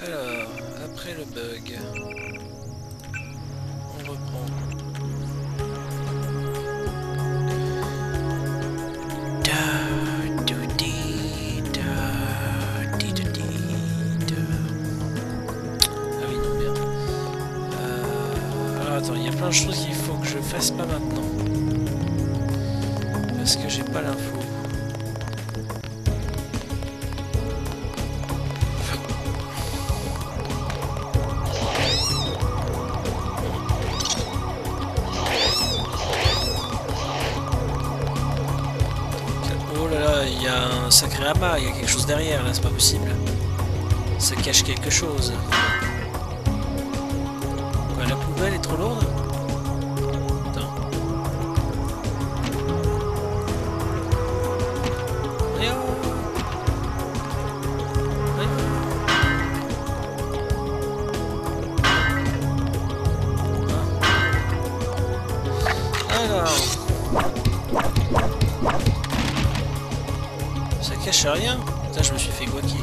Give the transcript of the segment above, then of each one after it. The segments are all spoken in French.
Alors, après le bug, on reprend. Ah oui, non, merde. Alors attends, il y a plein de choses qu'il faut que je fasse pas maintenant. Parce que j'ai pas l'info. Oh là là, il y a un sacré amas, il y a quelque chose derrière là, c'est pas possible. Ça cache quelque chose. Quoi, la poubelle est trop lourde? Attends. Eh oh. Eh oh. Alors. Ça cache rien. Putain, je me suis fait guaquer.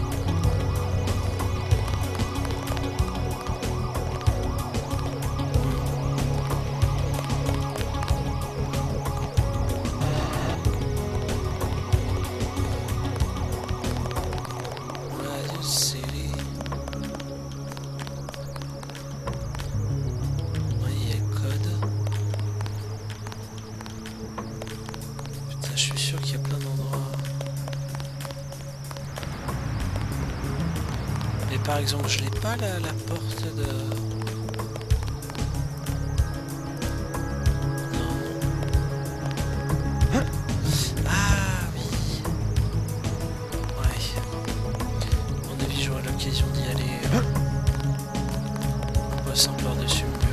Par exemple, je l'ai pas la porte de... Non. Ah oui. Ouais. À mon avis, j'aurai l'occasion d'y aller. On va s'en par-dessus mieux.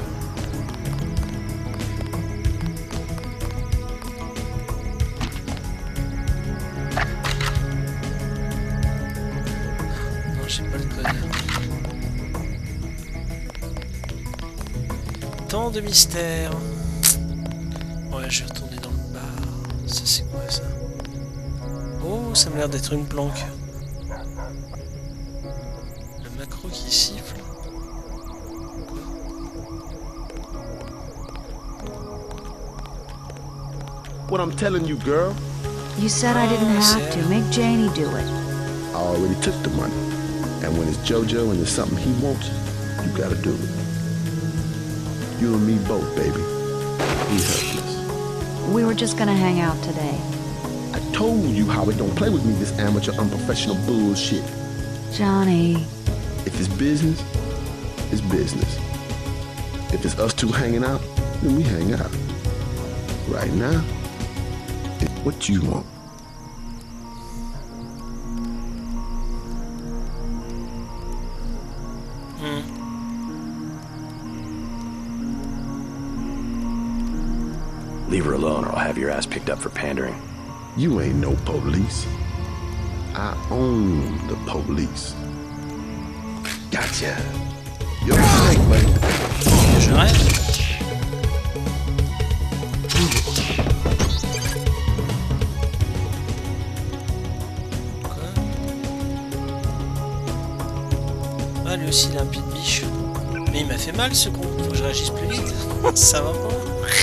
Non, j'ai pas le code. Tant de mystères. Ouais, je vais retourner dans le bar. Ça, c'est quoi ça? Oh, ça m'a l'air d'être une planque. Le macro qui siffle. Quoi? What I'm telling you, girl. You said I didn't have to. Make Janie do it. I already took the money. And when it's JoJo and it's something he wants, you gotta do it. You and me both, baby. We helpless. We were just gonna hang out today. I told you how it don't play with me, this amateur, unprofessional bullshit. Johnny. If it's business, it's business. If it's us two hanging out, then we hang out. Right now, it's what you want. Leave her alone or I'll have your ass picked up for pandering. You ain't no police. I own the police. Gotcha. You're a snake, buddy. J'arrête. Quoi? Ah, lui aussi, il a un pied de biche. Mais il m'a fait mal, ce con. Faut que je réagisse plus vite. Ça va pas.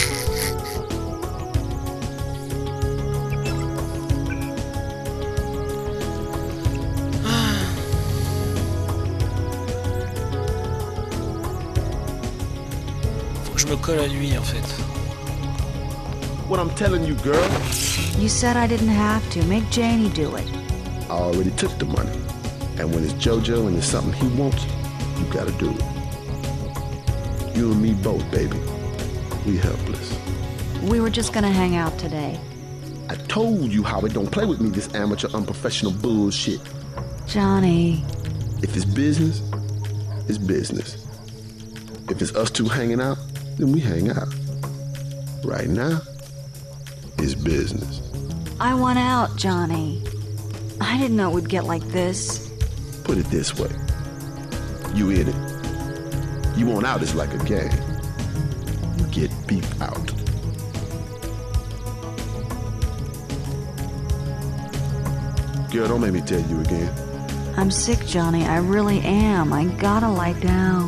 Je me colle à lui en fait. What I'm telling you, girl. You said I didn't have to. Make Janie do it. I already took the money. And when it's JoJo and it's something he wants, you gotta do it. You and me both, baby. We helpless. We were just gonna hang out today. I told you how it don't play with me, this amateur, unprofessional bullshit. Johnny. If it's business, it's business. If it's us two hanging out, then we hang out. Right now, it's business. I want out, Johnny. I didn't know it would get like this. Put it this way. You in it. You want out is like a game. You get beat out. Girl, don't make me tell you again. I'm sick, Johnny. I really am. I gotta lie down.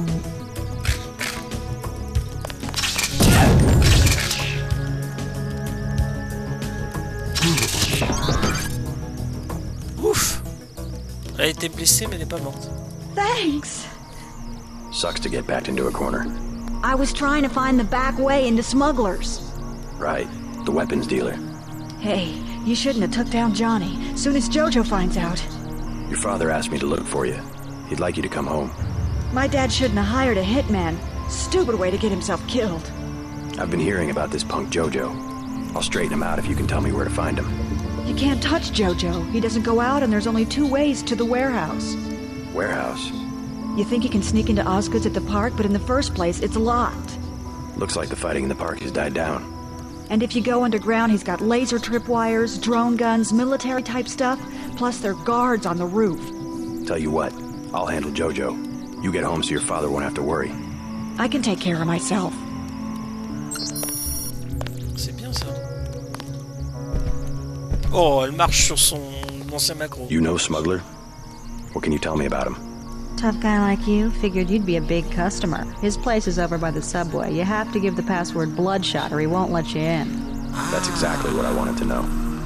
Ouf! Elle a été blessée, mais elle n'est pas morte. Thanks. Sucks to get backed into a corner. I was trying to find the back way into Smugglers. Right. The weapons dealer. Hey, you shouldn't have took down Johnny. Soon as Jojo finds out. Your father asked me to look for you. He'd like you to come home. My dad shouldn't have hired a hitman. Stupid way to get himself killed. I've been hearing about this punk Jojo. I'll straighten him out if you can tell me where to find him. You can't touch Jojo. He doesn't go out and there's only 2 ways to the warehouse. Warehouse? You think you can sneak into Osgood's at the park, but in the first place, it's locked. Looks like the fighting in the park has died down. And if you go underground, he's got laser tripwires, drone guns, military-type stuff, plus there are guards on the roof. Tell you what, I'll handle Jojo. You get home so your father won't have to worry. I can take care of myself. C'est bien ça. Oh, elle marche sur son ancien macro. You know Smuggler? What can you tell me about him? Tough guy like you, figured you'd be a big customer. His place is over by the subway. You have to give the password Bloodshot or he won't let you in. That's exactly what I wanted to know.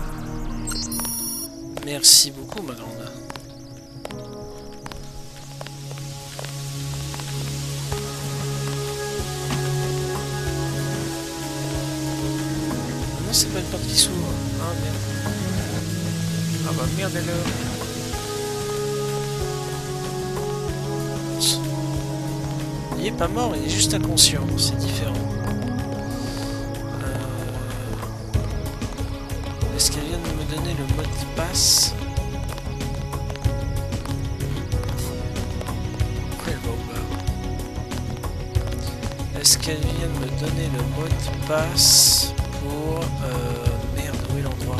Merci beaucoup, ma grande. Non, c'est pas une porte qui s'ouvre. Ah merde. Ah bah merde alors. Il est pas mort, il est juste inconscient, c'est différent. Est-ce qu'elle vient de me donner le mot de passe? Pourquoi elle va au bar? Est-ce qu'elle vient de me donner le mot de passe pour... merde, où est l'endroit?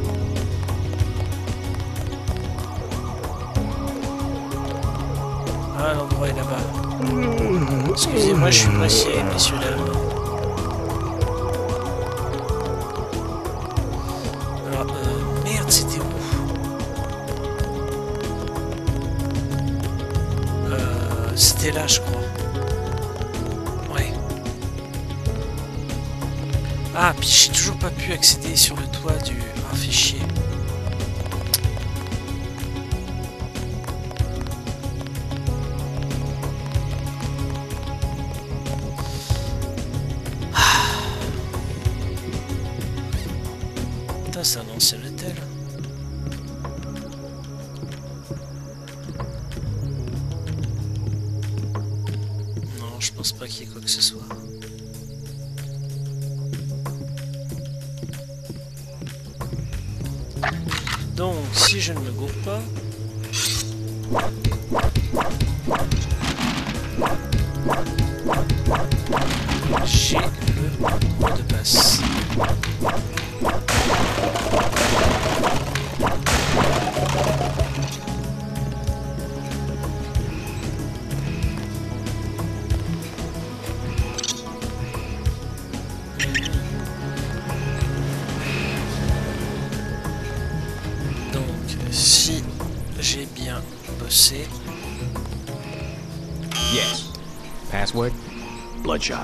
Ah, l'endroit est là-bas. Excusez-moi, je suis pressé, messieurs, dames. Alors, merde, c'était où? C'était là, je crois. Ouais. Ah, puis j'ai toujours pas pu accéder sur le toit du... Ah, fait chier. C'est un ancien hôtel. Non, je pense pas qu'il y ait quoi que ce soit. Donc, si je ne me gourre pas... j'ai le mot de passe. Si j'ai bien bossé. Yes. Password? Bloodshot.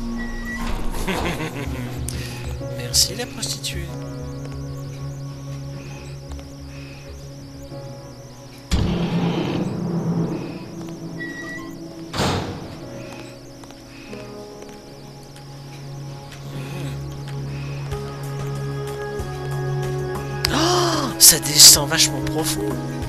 Merci la prostituée. Ça descend vachement profond.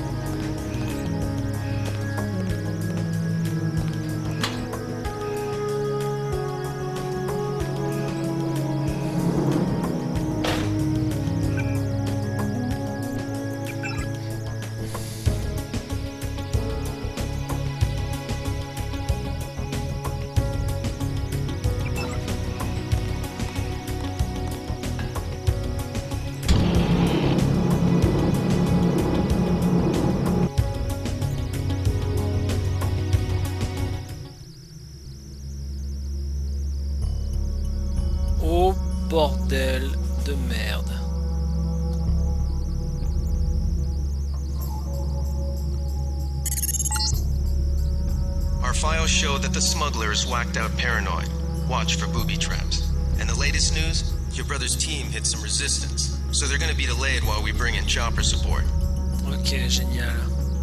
Oh bordel de merde. files show that the smuggler is whacked out paranoid. Watch for booby traps. And the latest news? Your brother's team hit some resistance, so they're gonna be delayed while we bring in chopper support. Ok, génial.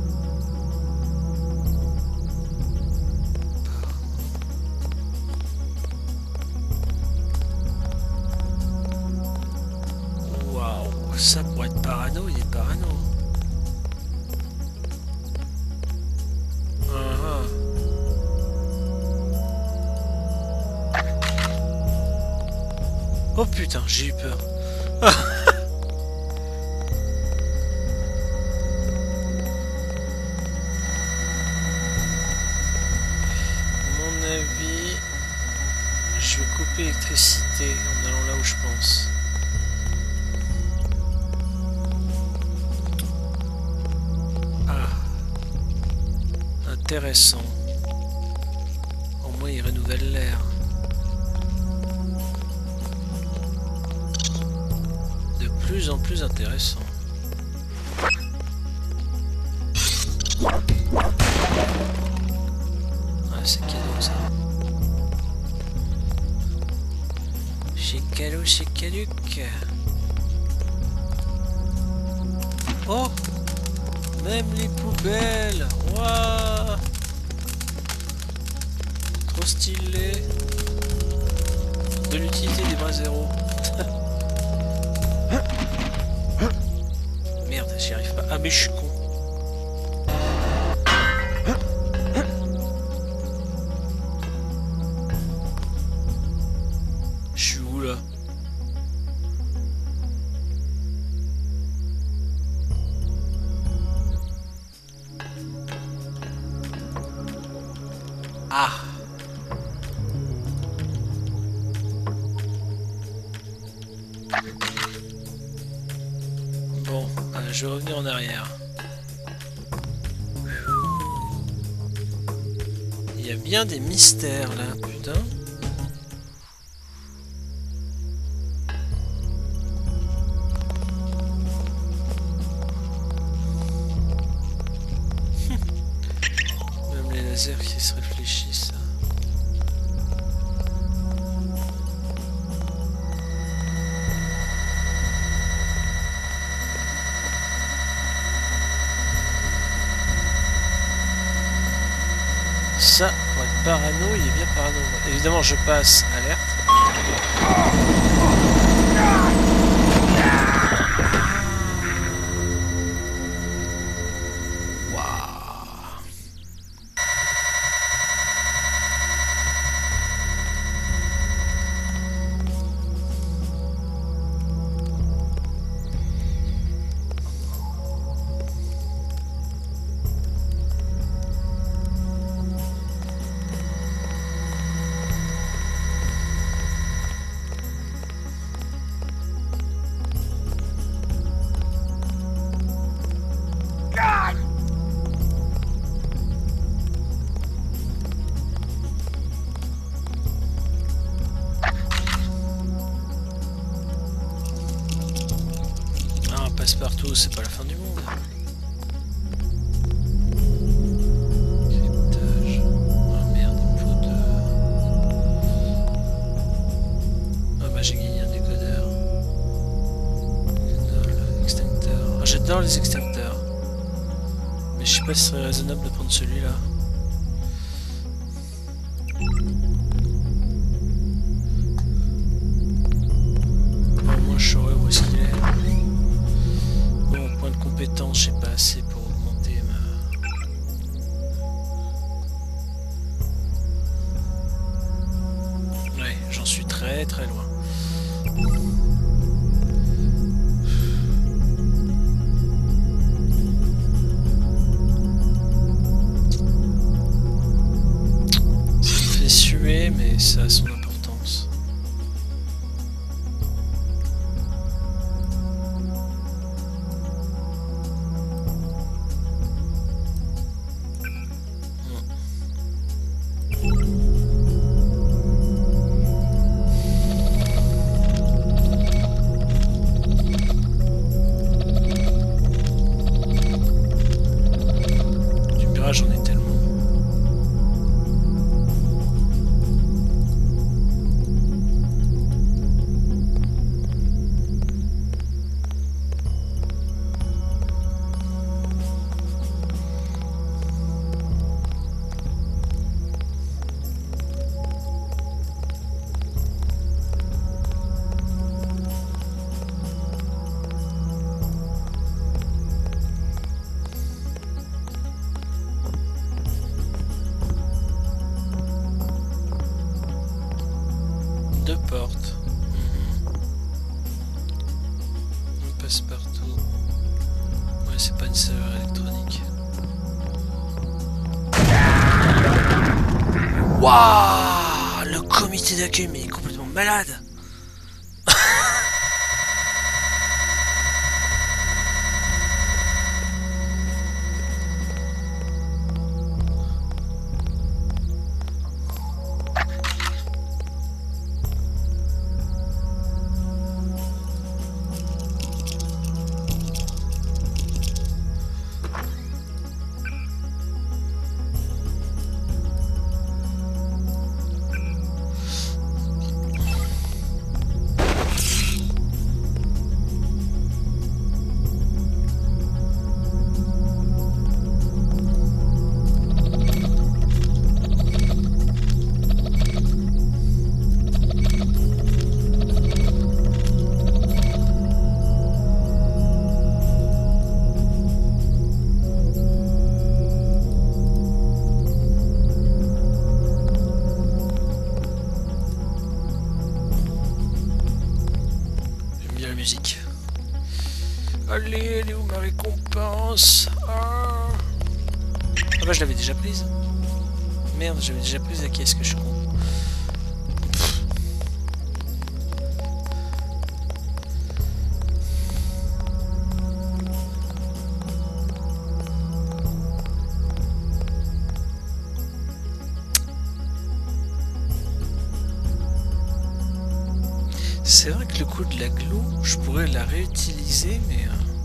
Waouh, ça pour être parano, il est parano. Oh putain, j'ai eu peur. Mon avis, je vais couper l'électricité en allant là où je pense. Ah, intéressant. Au moins il renouvelle l'air. De plus en plus intéressant. Ah, c'est cadeau ça. Chez Calo, chez Caluc. Oh, même les poubelles. Waouh, trop stylé. De l'utilité des bras zéro. Merde, j'y arrive pas. Ah mais je suis con. Je suis où là? Ah. Bon, je vais revenir en arrière. Il y a bien des mystères là, putain. Même les lasers qui se réfléchissent. Ça, pour être parano, il est bien parano. Évidemment, je passe alerte. Waouh. Partout, c'est pas la fin du monde. Cryptage. Oh merde, il me faut deux. Ah bah j'ai gagné un décodeur. Extincteur. Ah, j'adore les extincteurs. Mais je sais pas si ce serait raisonnable de prendre celui-là. Au moins je saurais où est-ce qu'il est. Point de compétence, j'ai pas assez pour augmenter ma... Ouais, j'en suis très très loin. Ça me fait suer, mais ça a son importance. J'en ai tellement. une serrure électronique. Waouh! Le comité d'accueil, mais il est complètement malade! Allez, elle est où ma récompense? Ah bah je l'avais déjà prise. Merde, j'avais déjà prise à qui est-ce que je suis con? C'est vrai que le coup de la glue, je pourrais la réutiliser, mais...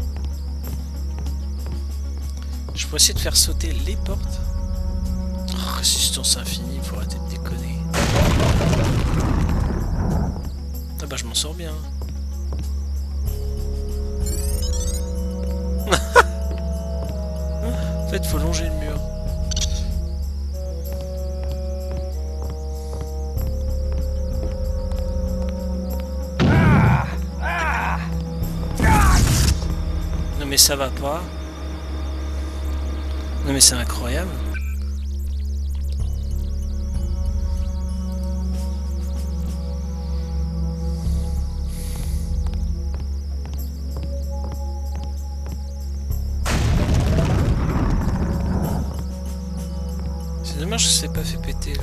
je pourrais essayer de faire sauter les portes. Oh, résistance infinie, faut arrêter de déconner. Ah bah je m'en sors bien. En fait, faut longer le mur. Mais ça va pas. Non mais c'est incroyable. C'est dommage que ça s'est pas fait péter là.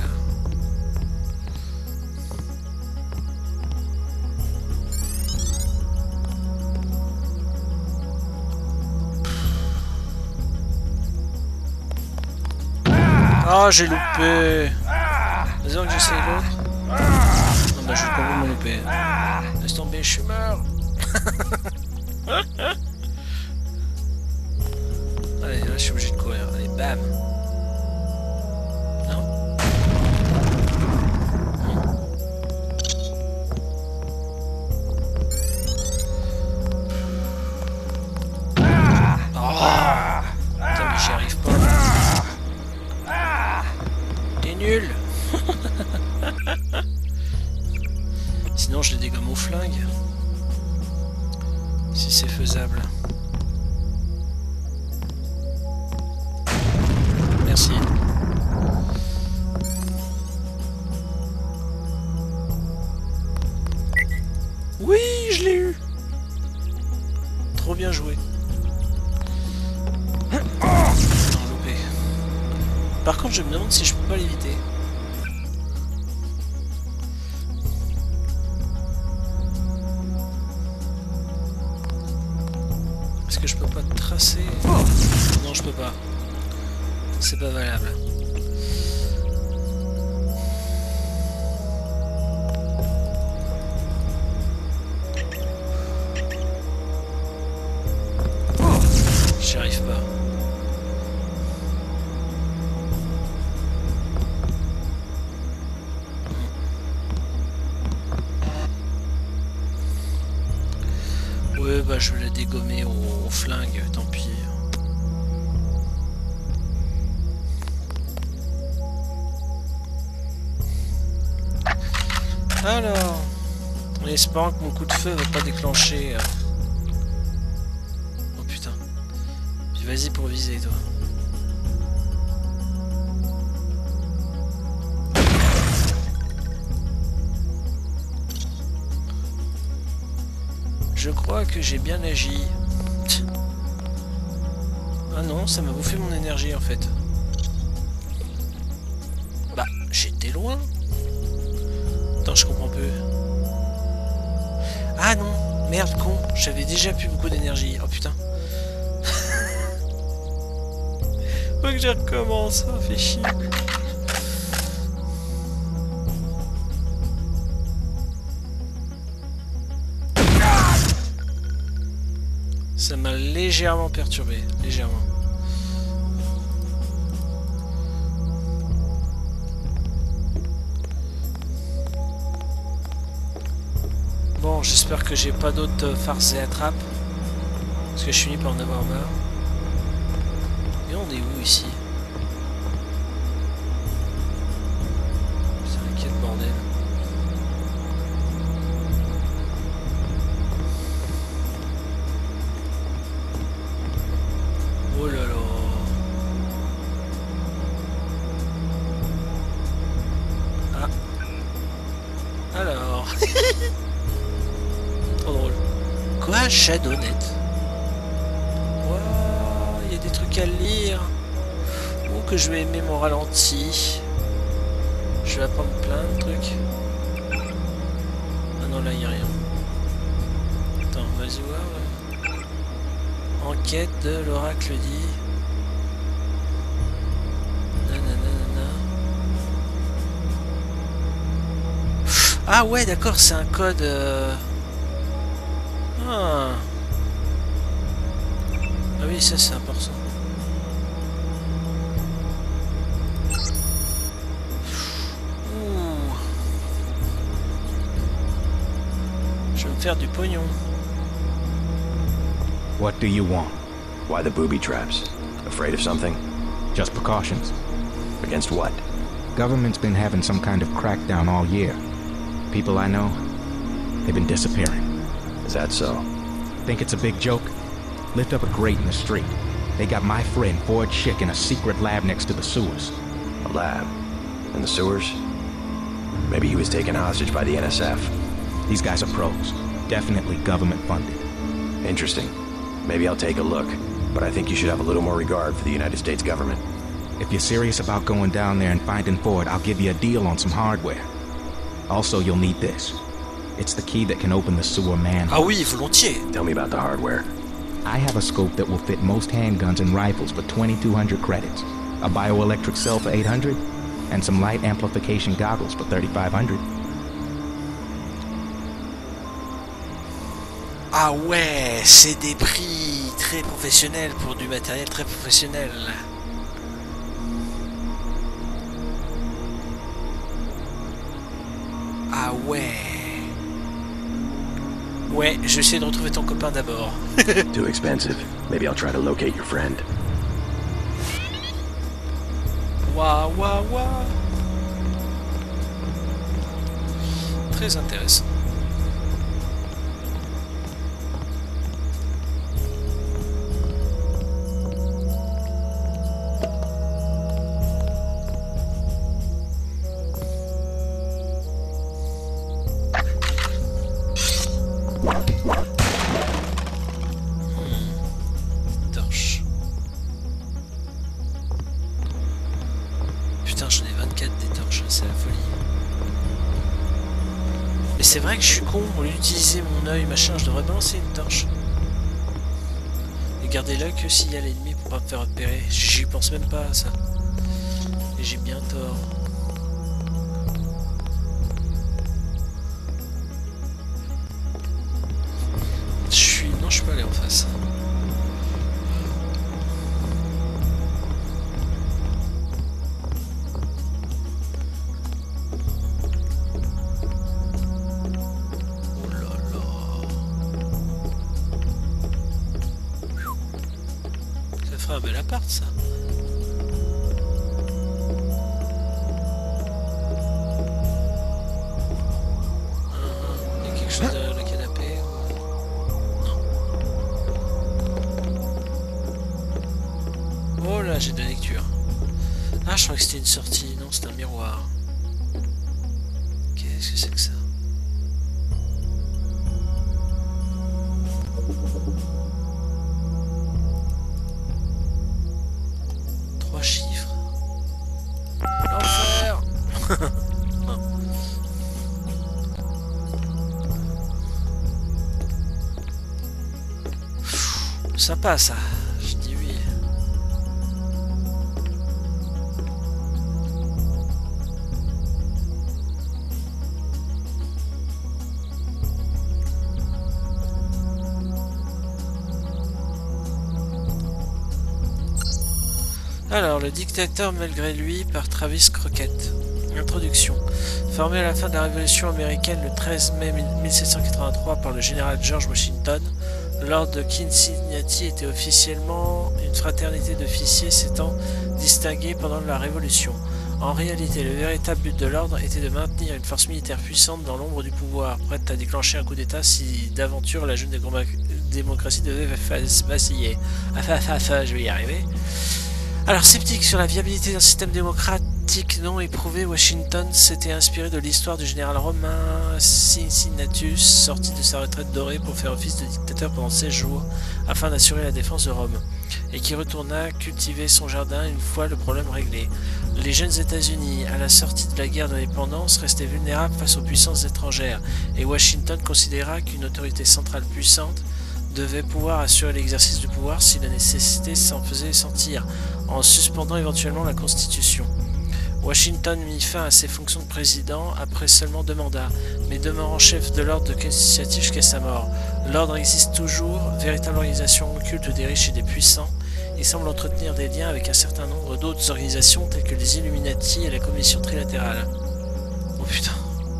Ah, j'ai loupé. Vas-y que j'essaye l'autre. Non bah je vais pas me louper. Laisse tomber, je suis mort. Allez, là je suis obligé de courir. Allez, bam. Non. Oh. Putain mais j'y arrive pas. Nul. Sinon je les dégomme au flingue. Si c'est faisable. Merci. Oui, je l'ai eu. Trop bien joué. Par contre, je me demande si je peux pas l'éviter. Est-ce que je peux pas tracer? Non, je peux pas. C'est pas valable. J'y arrive pas. Ouais, bah je vais la dégommer au flingue, tant pis. Alors, en espérant que mon coup de feu va pas déclencher. Oh putain. Puis vas-y pour viser toi. Je crois que j'ai bien agi. Ah non, ça m'a bouffé mon énergie en fait. Bah, j'étais loin. Attends, je comprends peu. Ah non, merde con, j'avais déjà plus beaucoup d'énergie. Oh putain. Faut que je recommence, ça fait chier. Ça m'a légèrement perturbé, légèrement. Bon, j'espère que j'ai pas d'autres farces et attrapes. Parce que je finis par en avoir marre. Et on est où ici? Putain, quel bordel. Oh là là. Ah. Alors. Trop drôle. Quoi? Shadownet? Il y a des trucs à lire. Ou que je vais aimer mon ralenti. Je vais apprendre plein de trucs. Ah non, là, il n'y a rien. Attends, vas-y voir. Enquête de l'oracle dit. Nanana. Ah ouais, d'accord, c'est un code... Ah oui, ça c'est important. Ouh. Je vais me faire du pognon. What do you want? Why the booby traps? Afraid of something? Just precautions. Against what? Government's been having some kind of crackdown all year. People I know, they've been disappearing. Is that so? Think it's a big joke? Lift up a grate in the street. They got my friend Ford Schick in a secret lab next to the sewers. A lab? In the sewers? Maybe he was taken hostage by the NSF. These guys are pros. Definitely government funded. Interesting. Maybe I'll take a look. But I think you should have a little more regard for the United States government. If you're serious about going down there and finding Ford, I'll give you a deal on some hardware. Also, you'll need this. It's the key that can open the sewer manhole. Ah oui, volontiers. Tell me about the hardware. I have a scope that will fit most handguns and rifles for 2,200 credits, a bioelectric cell for 800, and some light amplification goggles for 3,500. Ah ouais, c'est des prix très professionnels pour du matériel très professionnel. Ah ouais. Ouais, je vais essayer de retrouver ton copain d'abord. Too expensive. Maybe I'll try to locate your friend. Waouh, waouh, waouh. Très intéressant. Torche. Putain, j'en ai 24 des torches, c'est la folie. Mais c'est vrai que je suis con, au lieu d'utiliser mon œil, machin, je devrais balancer une torche. Et garder l'œil que s'il y a l'ennemi pour pas me faire repérer. J'y pense même pas à ça. Et j'ai bien tort. Non, je suis pas allé en face. Oh là là. Ça ferait un bel appart, ça. Il y a quelque chose derrière le canapé. Oh là, j'ai de la lecture. Ah, je crois que c'était une sortie. Non, c'était un miroir. Qu'est-ce que c'est que ça? Sympa ça, je dis oui. Alors, le dictateur malgré lui par Travis Crockett. Introduction. Formé à la fin de la Révolution américaine le 13 mai 1783 par le général George Washington, l'ordre de Cincinnati était officiellement une fraternité d'officiers s'étant distingués pendant la Révolution. En réalité, le véritable but de l'ordre était de maintenir une force militaire puissante dans l'ombre du pouvoir, prête à déclencher un coup d'État si d'aventure la jeune démocratie devait vaciller. Je vais y arriver. Alors, sceptique sur la viabilité d'un système démocratique non éprouvé, Washington s'était inspiré de l'histoire du général romain Cincinnatus, sorti de sa retraite dorée pour faire office de dictateur pendant 16 jours, afin d'assurer la défense de Rome, et qui retourna cultiver son jardin une fois le problème réglé. Les jeunes États-Unis, à la sortie de la guerre d'indépendance, restaient vulnérables face aux puissances étrangères, et Washington considéra qu'une autorité centrale puissante devait pouvoir assurer l'exercice du pouvoir si la nécessité s'en faisait sentir, en suspendant éventuellement la Constitution. Washington mit fin à ses fonctions de président après seulement 2 mandats, mais demeurant chef de l'ordre de Cincinnati jusqu'à sa mort. L'ordre existe toujours, véritable organisation occulte des riches et des puissants, et semble entretenir des liens avec un certain nombre d'autres organisations telles que les Illuminati et la Commission trilatérale. Oh putain.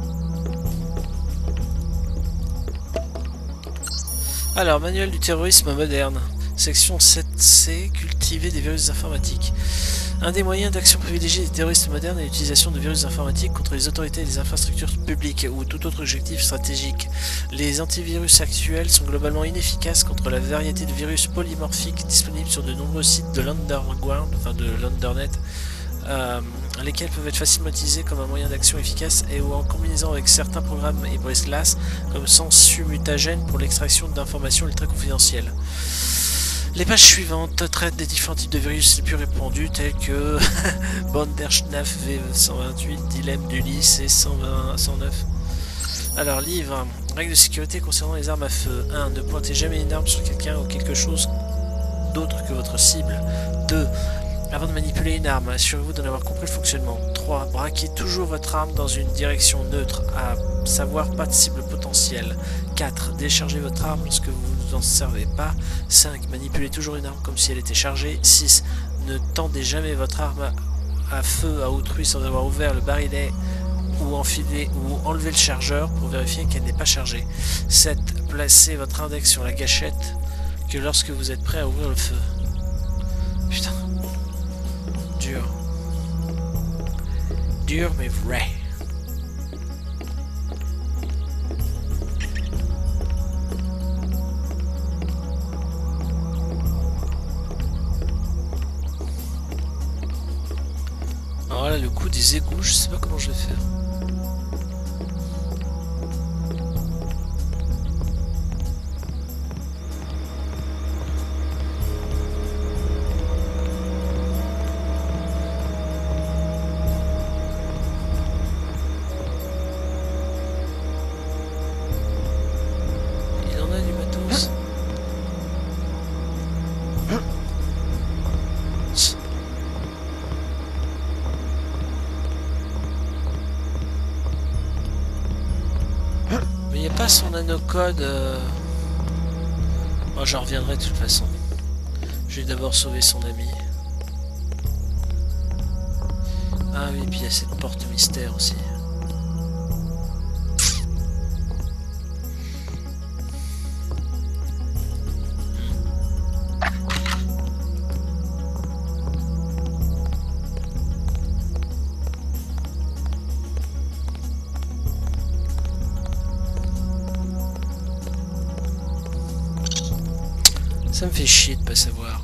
Alors, manuel du terrorisme moderne. Section 7C, cultiver des virus informatiques. Un des moyens d'action privilégiés des terroristes modernes est l'utilisation de virus informatiques contre les autorités et les infrastructures publiques ou tout autre objectif stratégique. Les antivirus actuels sont globalement inefficaces contre la variété de virus polymorphiques disponibles sur de nombreux sites de l'underground, enfin de l'undernet, lesquels peuvent être facilement utilisés comme un moyen d'action efficace et ou en combinaison avec certains programmes et brises glaces comme sensu mutagène pour l'extraction d'informations ultra confidentielles. Les pages suivantes traitent des différents types de virus les plus répandus tels que Bandersnatch V128, Dilemme d'Ulysse et 109. Alors, livre. Règles de sécurité concernant les armes à feu. 1. Ne pointez jamais une arme sur quelqu'un ou quelque chose d'autre que votre cible. 2. Avant de manipuler une arme, assurez-vous d'en avoir compris le fonctionnement. 3. Braquez toujours votre arme dans une direction neutre, à savoir pas de cible potentielle. 4. Déchargez votre arme lorsque vous n'en servez pas. 5. Manipulez toujours une arme comme si elle était chargée. 6. Ne tendez jamais votre arme à feu à autrui sans avoir ouvert le barillet ou enfiler ou enlever le chargeur pour vérifier qu'elle n'est pas chargée. 7. Placez votre index sur la gâchette que lorsque vous êtes prêt à ouvrir le feu. Putain. Dur. Dur mais vrai. Alors là, le coup des égouts, je sais pas comment je vais faire. Son nanocode. Moi, j'en reviendrai de toute façon. Je vais d'abord sauver son ami. Ah oui, puis il y a cette porte mystère aussi. Ça me fait chier de pas savoir.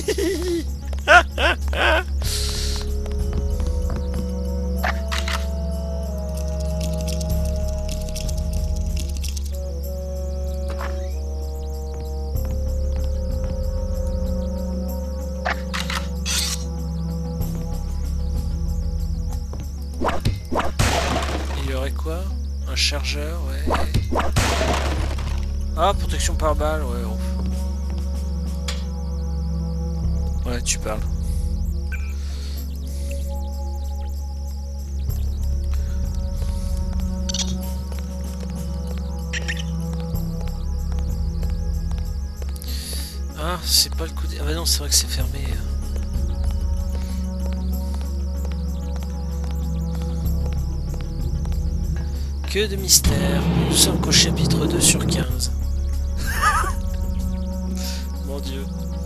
Il y aurait quoi? Un chargeur, ouais. Ah, protection par balle, ouais. Ouais, tu parles. Ah, c'est pas le coup de... Ah bah non, c'est vrai que c'est fermé. Que de mystère. Nous sommes qu'au chapitre 2 sur 15. Mon Dieu.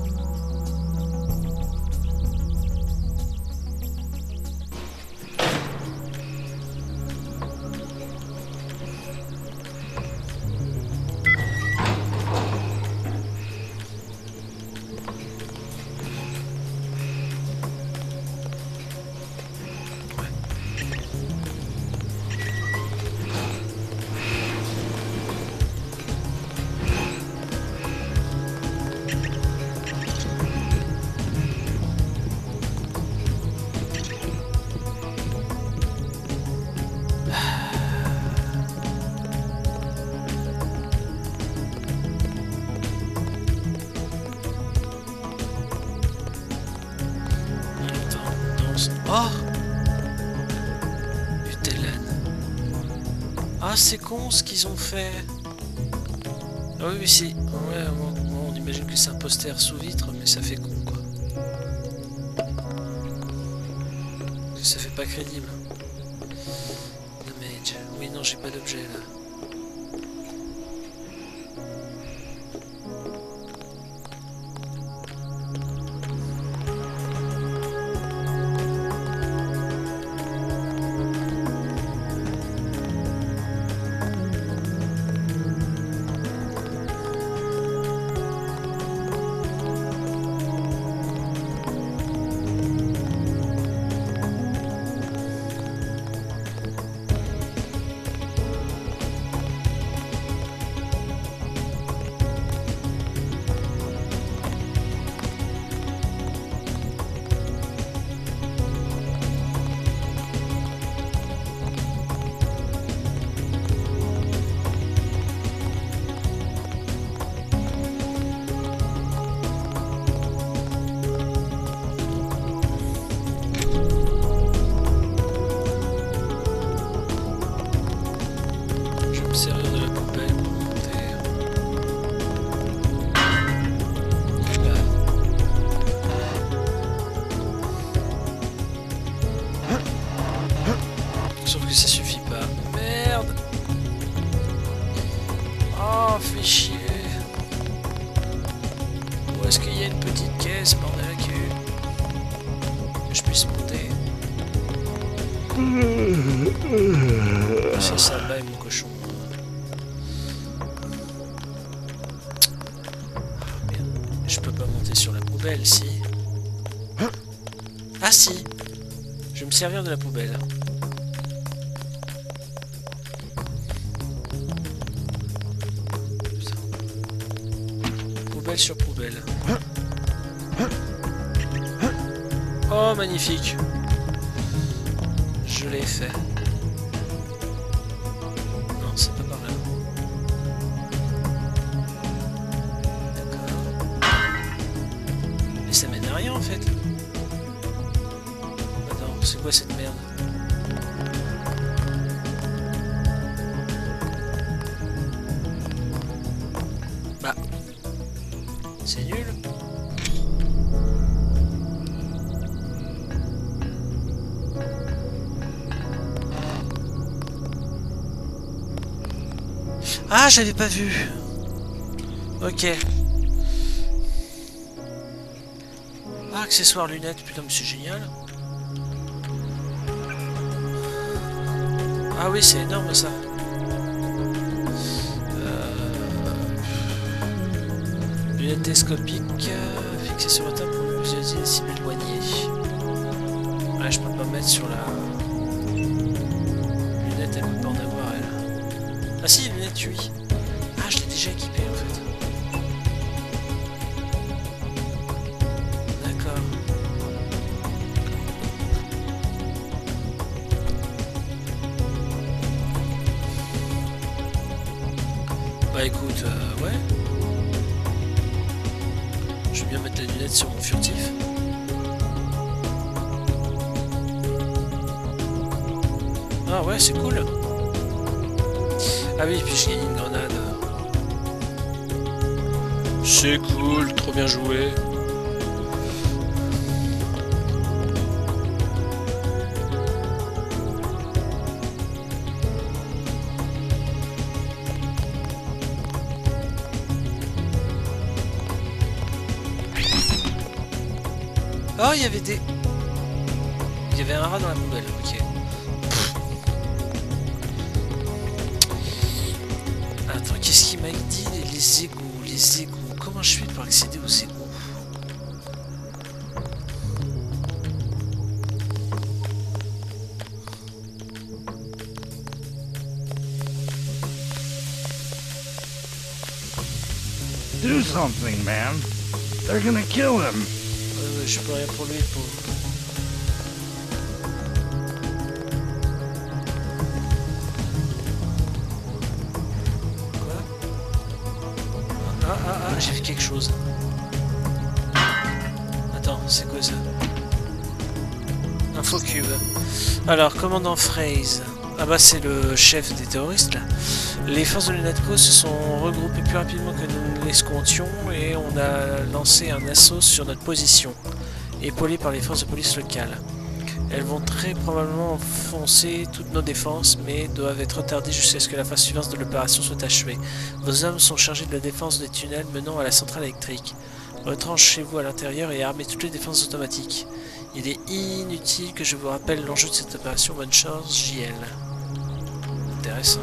Oh, ah, c'est con ce qu'ils ont fait. Ah oui, c'est... Ouais, on imagine que c'est un poster sous vitre, mais ça fait con, quoi. Ça fait pas crédible. Damage. Oui, non, j'ai pas d'objet, là. Sauf que ça suffit pas. Merde. Oh, fais chier. Où est-ce qu'il y a une petite caisse, bordel à cul, que je puisse monter? C'est ça, bye mon cochon. Merde. Je peux pas monter sur la poubelle, si. Ah si. Je vais me servir de la poubelle. Poubelle sur poubelle. Oh, magnifique. Je l'ai fait. Non, c'est pas par là. D'accord. Mais ça mène à rien en fait. Attends, c'est quoi cette merde? Bah. C'est nul. Ah, j'avais pas vu. Ok. Ah, accessoires lunettes, putain, mais c'est génial. Ah oui, c'est énorme ça. Lunettes télescopiques fixées sur la table pour ne plus utiliser les cibles éloignées. Ouais, je peux pas mettre sur la lunette, elle peut pas en avoir elle. Ah si, lunette oui. Ah, je l'ai déjà équipée en fait. D'accord. Bah écoute, ouais. Je vais bien mettre la lunette sur mon furtif. Ah ouais, c'est cool. Ah oui, puis j'ai gagné une grenade. C'est cool, trop bien joué. Oh, il y avait des... Il y avait un rat dans la poubelle, ok. Attends, qu'est-ce qu'il m'a dit? Les égouts, les égouts. Comment je fais pour accéder aux égouts? Do something, man. They're gonna kill him. Je peux rien pour lui, pauvre. Quoi? J'ai vu quelque chose. Attends, c'est quoi ça? Infocube. Alors, commandant Fraze. Ah bah c'est le chef des terroristes là. Les forces de l'UNATCO se sont regroupées plus rapidement que nous l'escomptions et on a lancé un assaut sur notre position, épaulé par les forces de police locales. Elles vont très probablement enfoncer toutes nos défenses, mais doivent être retardées jusqu'à ce que la phase suivante de l'opération soit achevée. Vos hommes sont chargés de la défense des tunnels menant à la centrale électrique. Retranchez-vous à l'intérieur et armez toutes les défenses automatiques. Il est inutile que je vous rappelle l'enjeu de cette opération. Bonne chance, JL. Intéressant.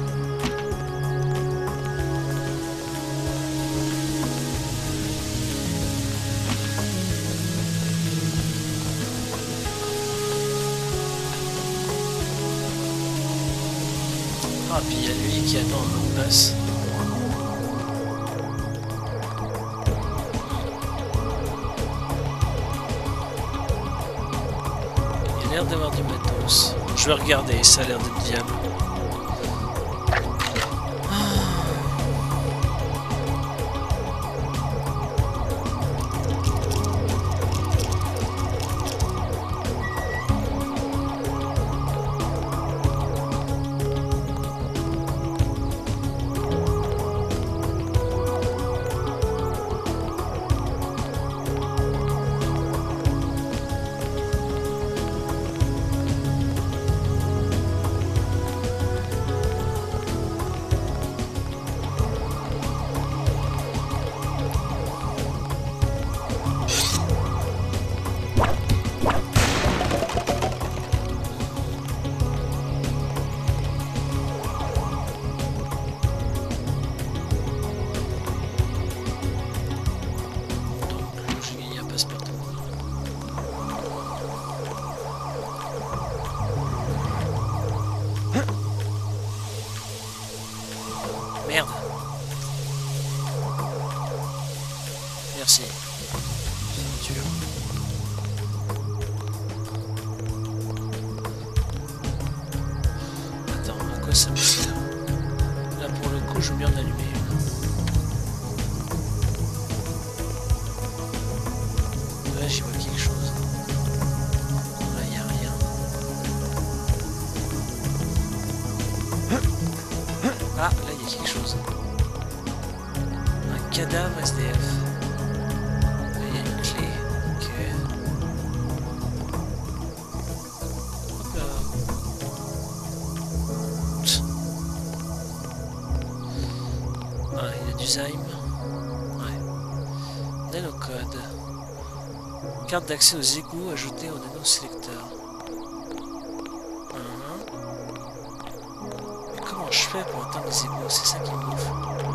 Ah, puis il y a lui qui attend en place. Il a l'air d'avoir du matos. Je vais regarder, ça a l'air d'être viable. Merde. Merci. C'est dur. Attends, à quoi ça me sert? Là pour le coup je veux bien en allumer une. Ouais, j'y vois quelque chose. Là il n'y a rien. Ah, là il y a quelque chose. Un cadavre SDF. Là il y a une clé. Ok. Hop là. Ah, il y a du Zyme. Ouais. Nanocode. Carte d'accès aux égouts ajoutée au nanosélecteur. Comment je fais pour atteindre les égouts? C'est ça qui me bouffe.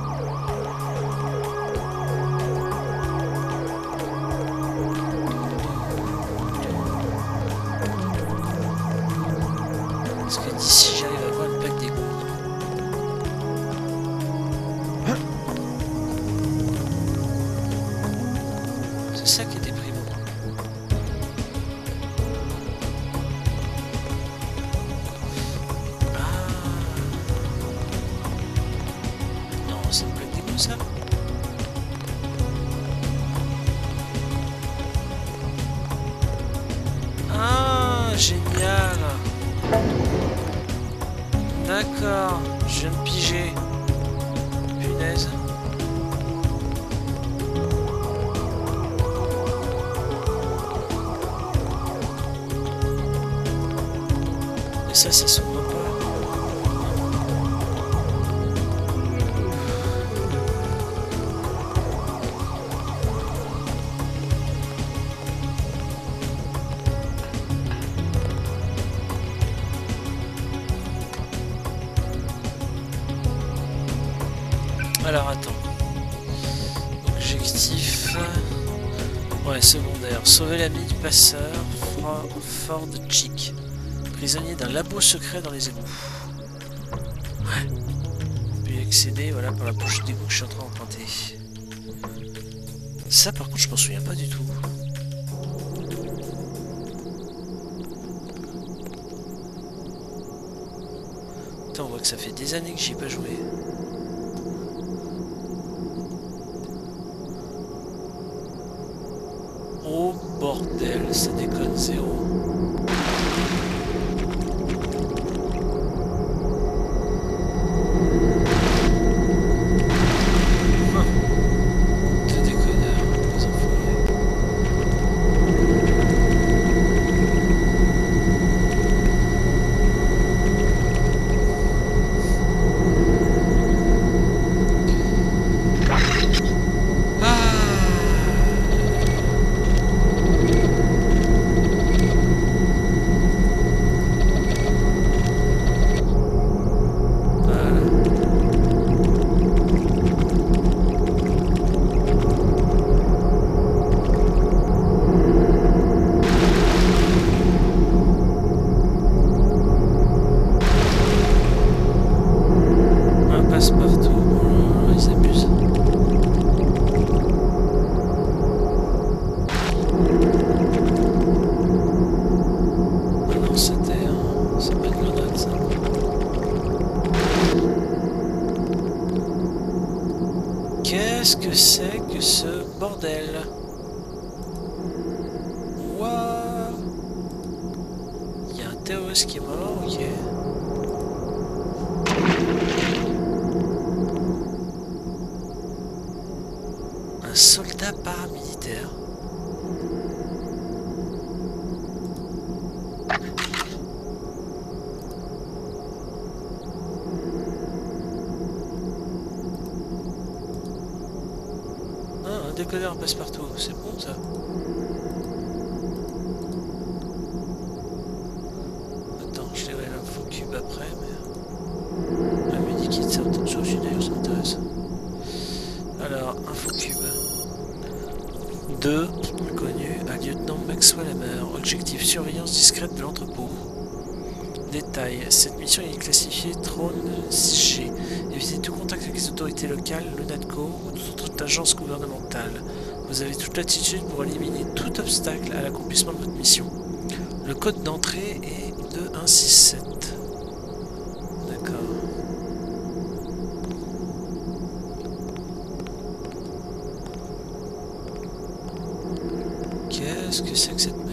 Est-ce que d'ici j'arrive à voir le pack d'égouts? C'est ça qui est déprimant. C'est plein d'égout ça. Ah, génial. D'accord, je viens de piger. Punaise. Et ça s'ouvre pas. Alors attends. Objectif. Ouais, secondaire. Sauver l'ami du passeur, Ford Chick. Prisonnier d'un labo secret dans les égouts. Ouais. On peut y accéder, voilà, par la poche d'égout que je suis en train d'emprunter. Ça, par contre, je m'en souviens pas du tout. Attends, on voit que ça fait des années que j'y ai pas joué. Oh bordel, ça déconne zéro. Deux déconneurs, deux enfoirés. Qu'est-ce que c'est que ce bordel? What? Il y a un terroriste qui est mort, ok. Un soldat paramilitaire. Décodeur passe partout, c'est bon ça. Attends, je verrai l'info cube après, mais... La médikit, certaines choses, d'ailleurs, ça m'intéresse. Alors, info cube. 2, inconnu, à lieutenant Maxwell Hammer. Objectif, surveillance discrète de l'entrepôt. Détail, cette mission est classifiée Trône 6G. Évitez tout contact avec les autorités locales, le NATCO ou toute autre agence gouvernementale. Vous avez toute l'attitude pour éliminer tout obstacle à l'accomplissement de votre mission. Le code d'entrée est 2167. D'accord. Qu'est-ce que c'est que cette merde ?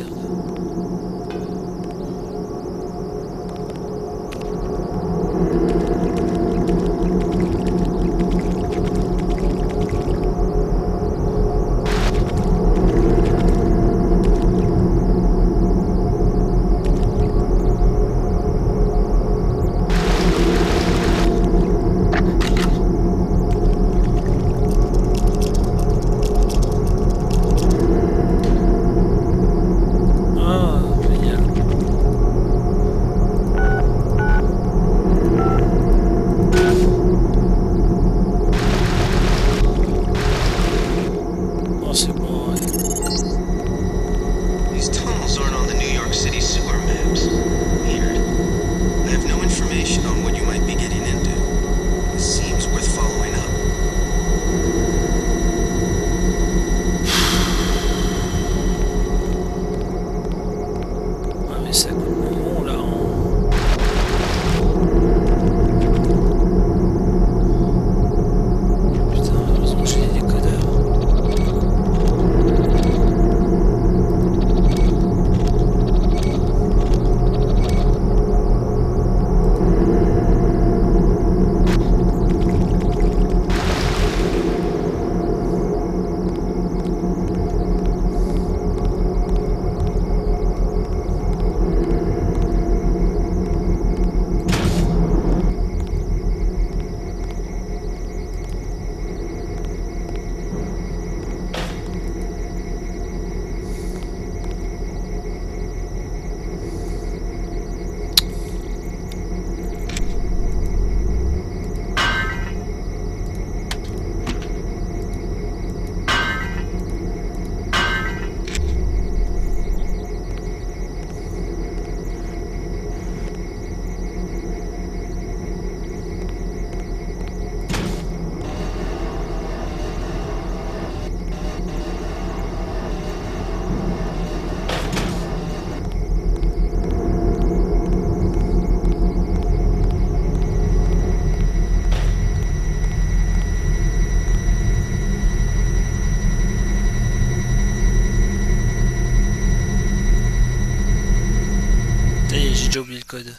déjà oublié le code.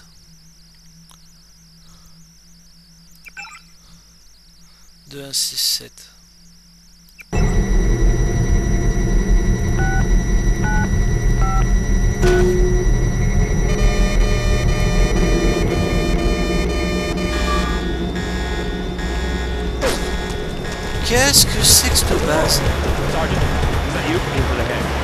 « 2167 ». Qu'est-ce que c'est que cette base? Sergeant, is that you? Into the head.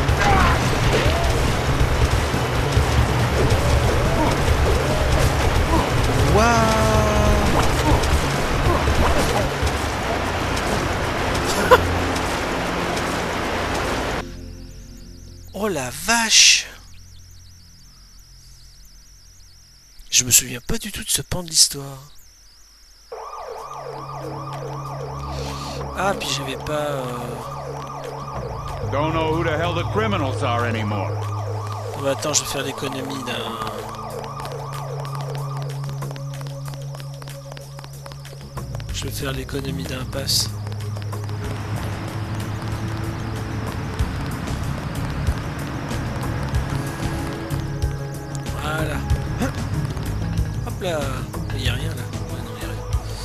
Waouh! Oh la vache! Je me souviens pas du tout de ce pan de l'histoire. Ah, puis j'avais pas... Don't know who the hell the criminals are anymore. Oh, bah, attends, je vais faire l'économie d'un... Je vais faire l'économie d'un pass. Voilà. Hop là. Il n'y a rien là. Ouais, non, il n'y a rien.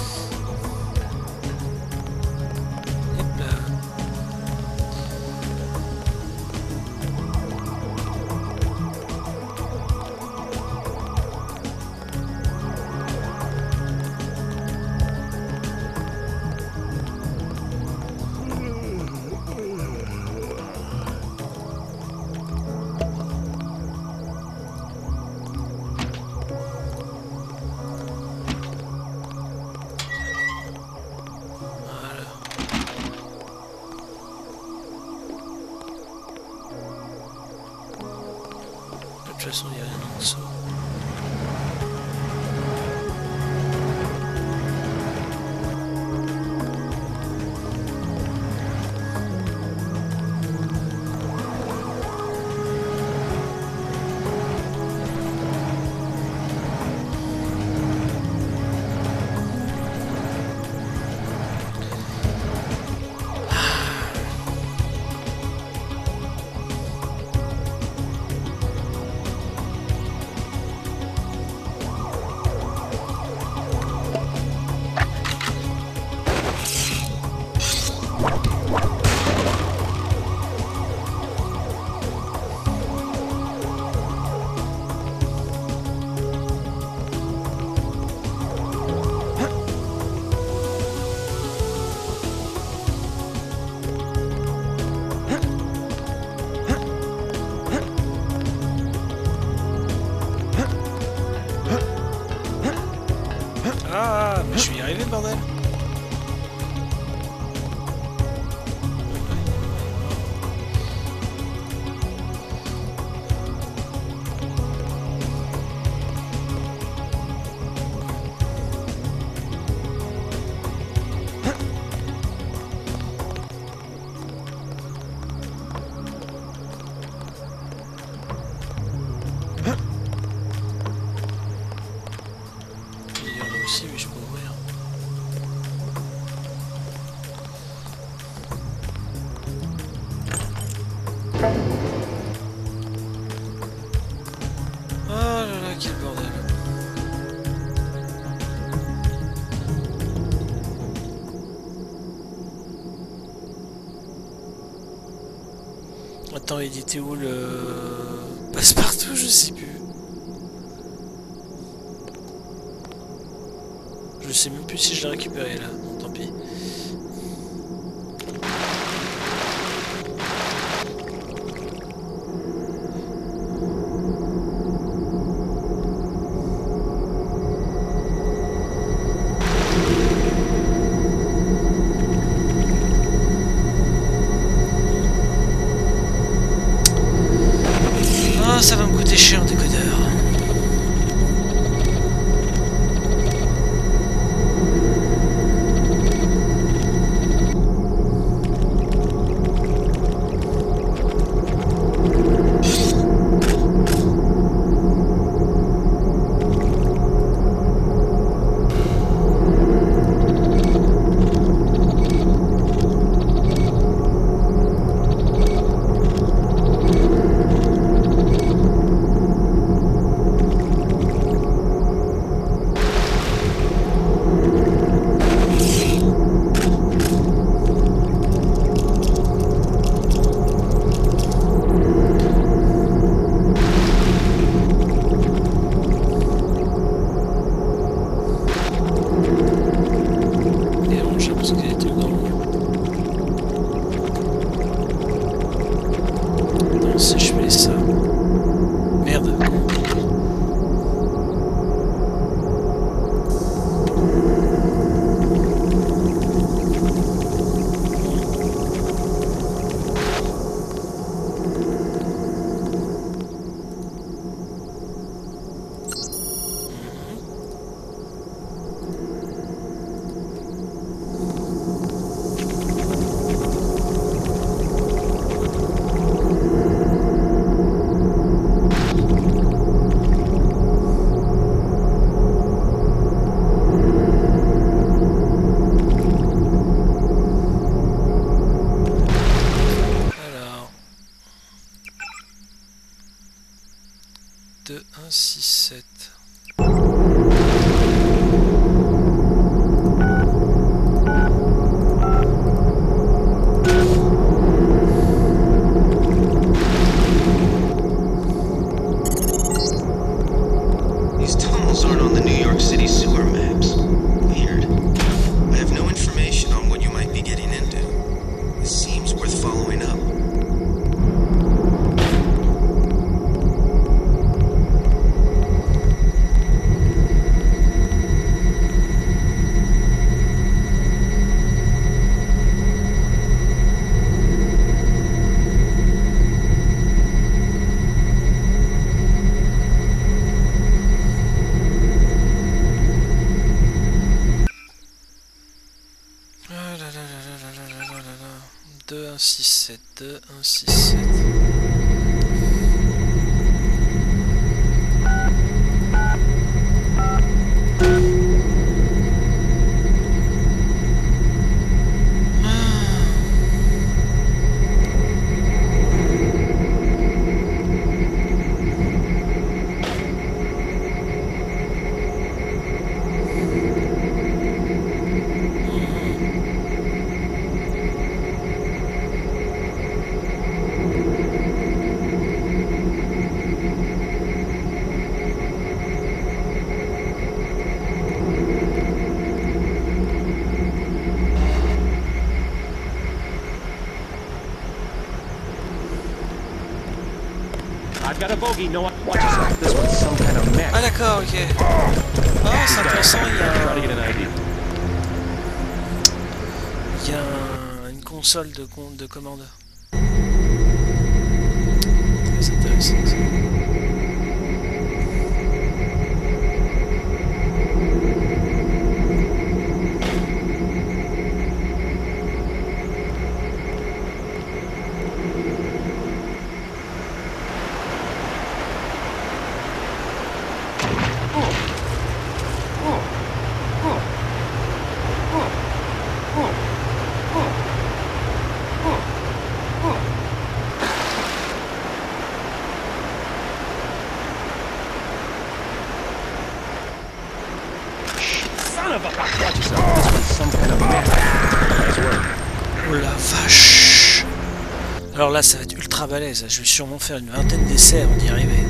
Hop là. De toute façon, il n'y a rien en dessous. Ah, mais je suis arrivé, bordel. Il y en a aussi, mais je peux ouvrir. Oh là là, quel bordel. Attends, il était où le passe-partout? Je sais plus. Je sais même plus si je l'ai récupéré là. Bon, tant pis. Ah, ça va me coûter cher un décodeur. 167. These tunnels aren't on the New York City sewer maps. Weird. I have no information on what you might be getting into. It seems worth following up. Ah là là là là là là là là là là. 2167, 2167. I've got a bogey. No, watch yourself. This one's some kind of mech. Ah d'accord, ok. Ah, c'est intéressant, Try to get an ID. il y a une console de commande. Très intéressant ça. Watch yourself. This one's some kind of mech. Nice work. Oh la vache! Alors là, ça va être ultra balèze. Je vais sûrement faire une vingtaine d'essais avant d'y arriver.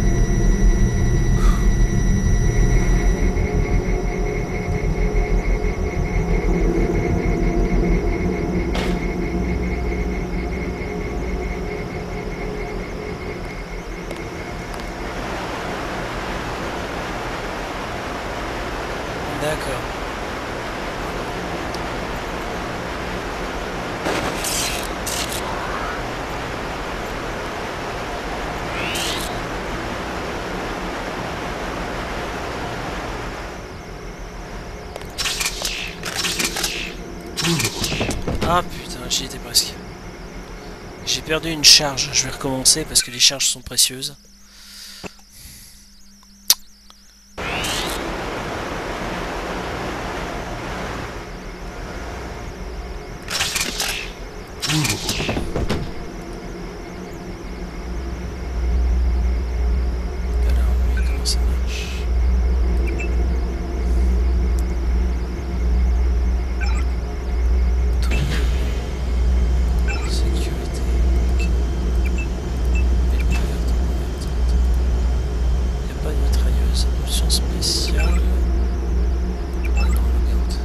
D'accord. Ah putain, j'y étais presque. J'ai perdu une charge. Je vais recommencer parce que les charges sont précieuses. Alors, oui, comment ça marche? Sécurité. Il n'y a pas de mitrailleuse. Option spéciale. Ah non, regarde.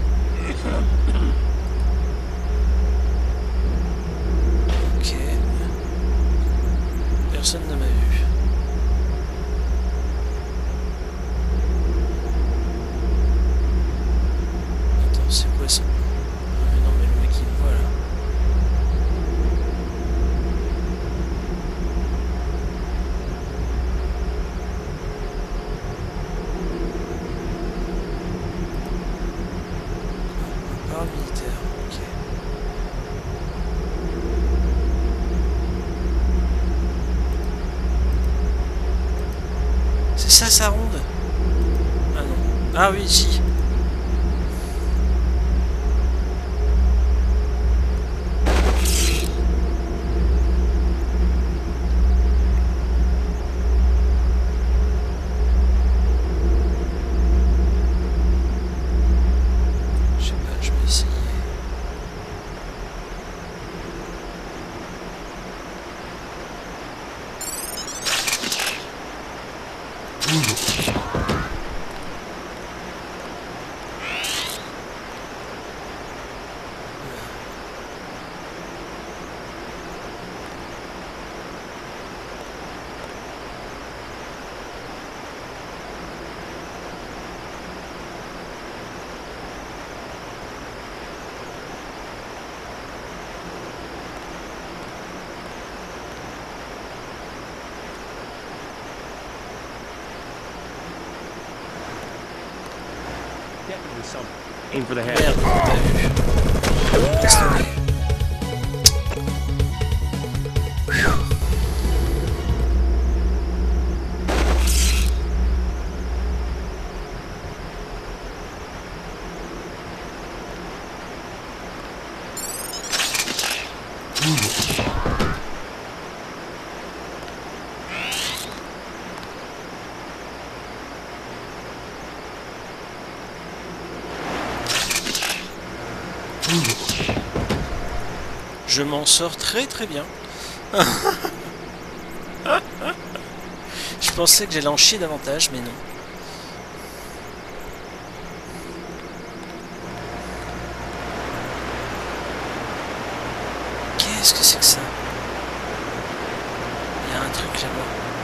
Ok. Personne ne m'a vu. Attends, c'est quoi ça? Ah mais non, mais le mec il me voit là. Par militaire, ok. C'est ça sa ronde? Ah non. Ah oui, si. Aim for the head. Merde, on l'a vu. Laisse tomber. Je m'en sors très très bien. Je pensais que j'allais en chier davantage, mais non. Qu'est-ce que c'est que ça? Il y a un truc là-bas.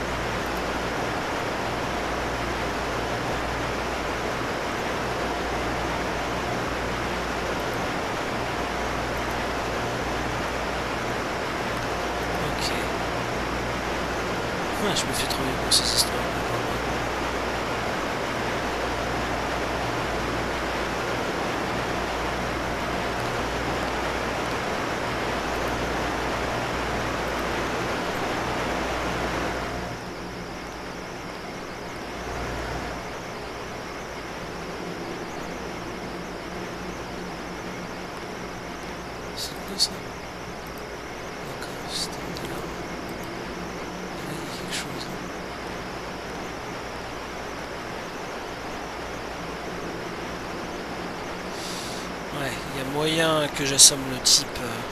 Je me fais trouver pour ces histoires. C'est quoi ça? D'accord, c'était là. Quelque chose. Ouais, il y a moyen que j'assomme le type.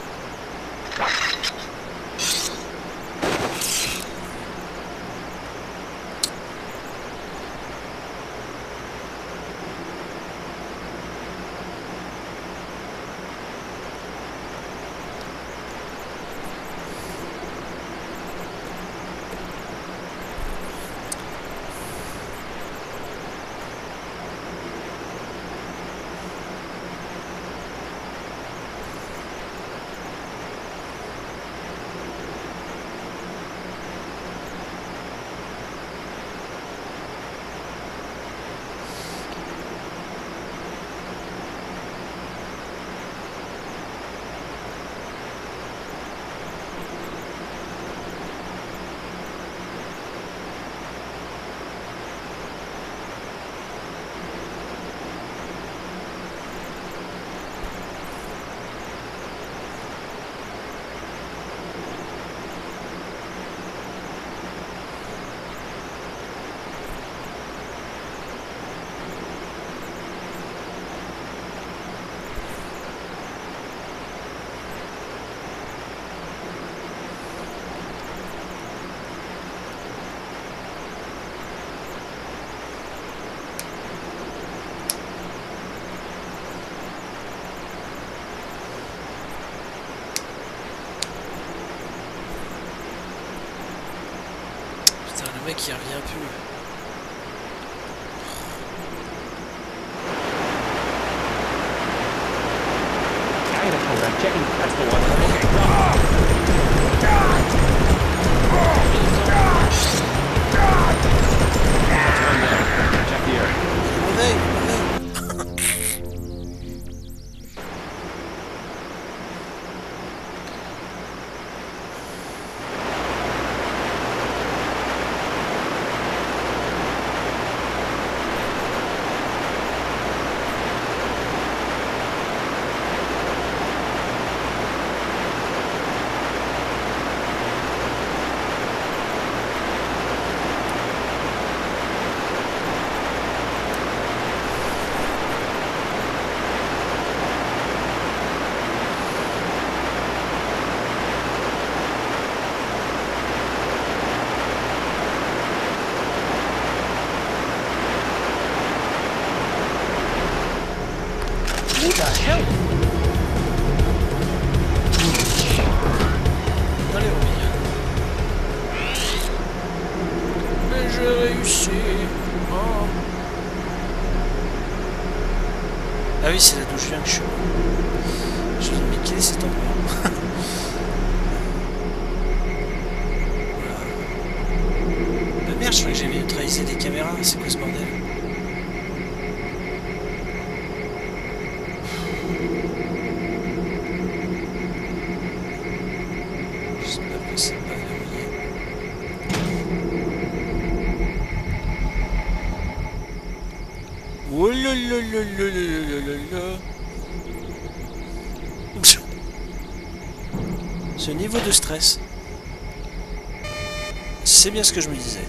Le mec il revient plus. Checking. That's the one. Check the air. What the hell? Allez, on vient. Mais j'ai réussi. Oh. Ah oui, c'est là d'où je viens que je suis. Je me dis, mais quel est cet endroit? Bah merde, je crois que j'avais neutralisé des caméras. C'est quoi ce bordel? Oh là là là là là là là. Ce niveau de stress. C'est bien ce que je me disais.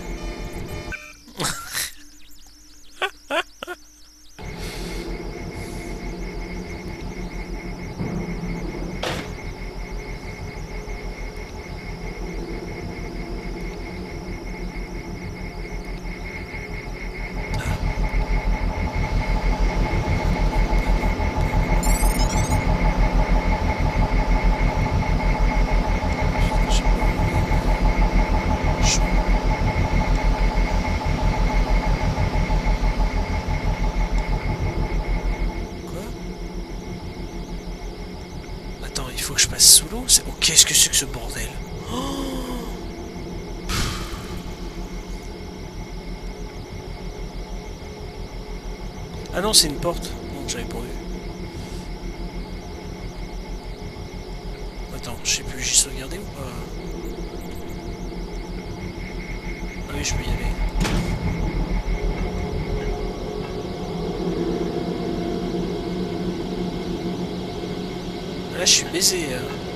Faut que je passe sous l'eau. Oh, qu'est-ce que c'est que ce bordel? Ah non, c'est une porte. Non, j'avais pas vu. Attends, je sais plus, j'y sauvegardé ou pas? Ah oui, je peux y aller. Là, je suis baisé.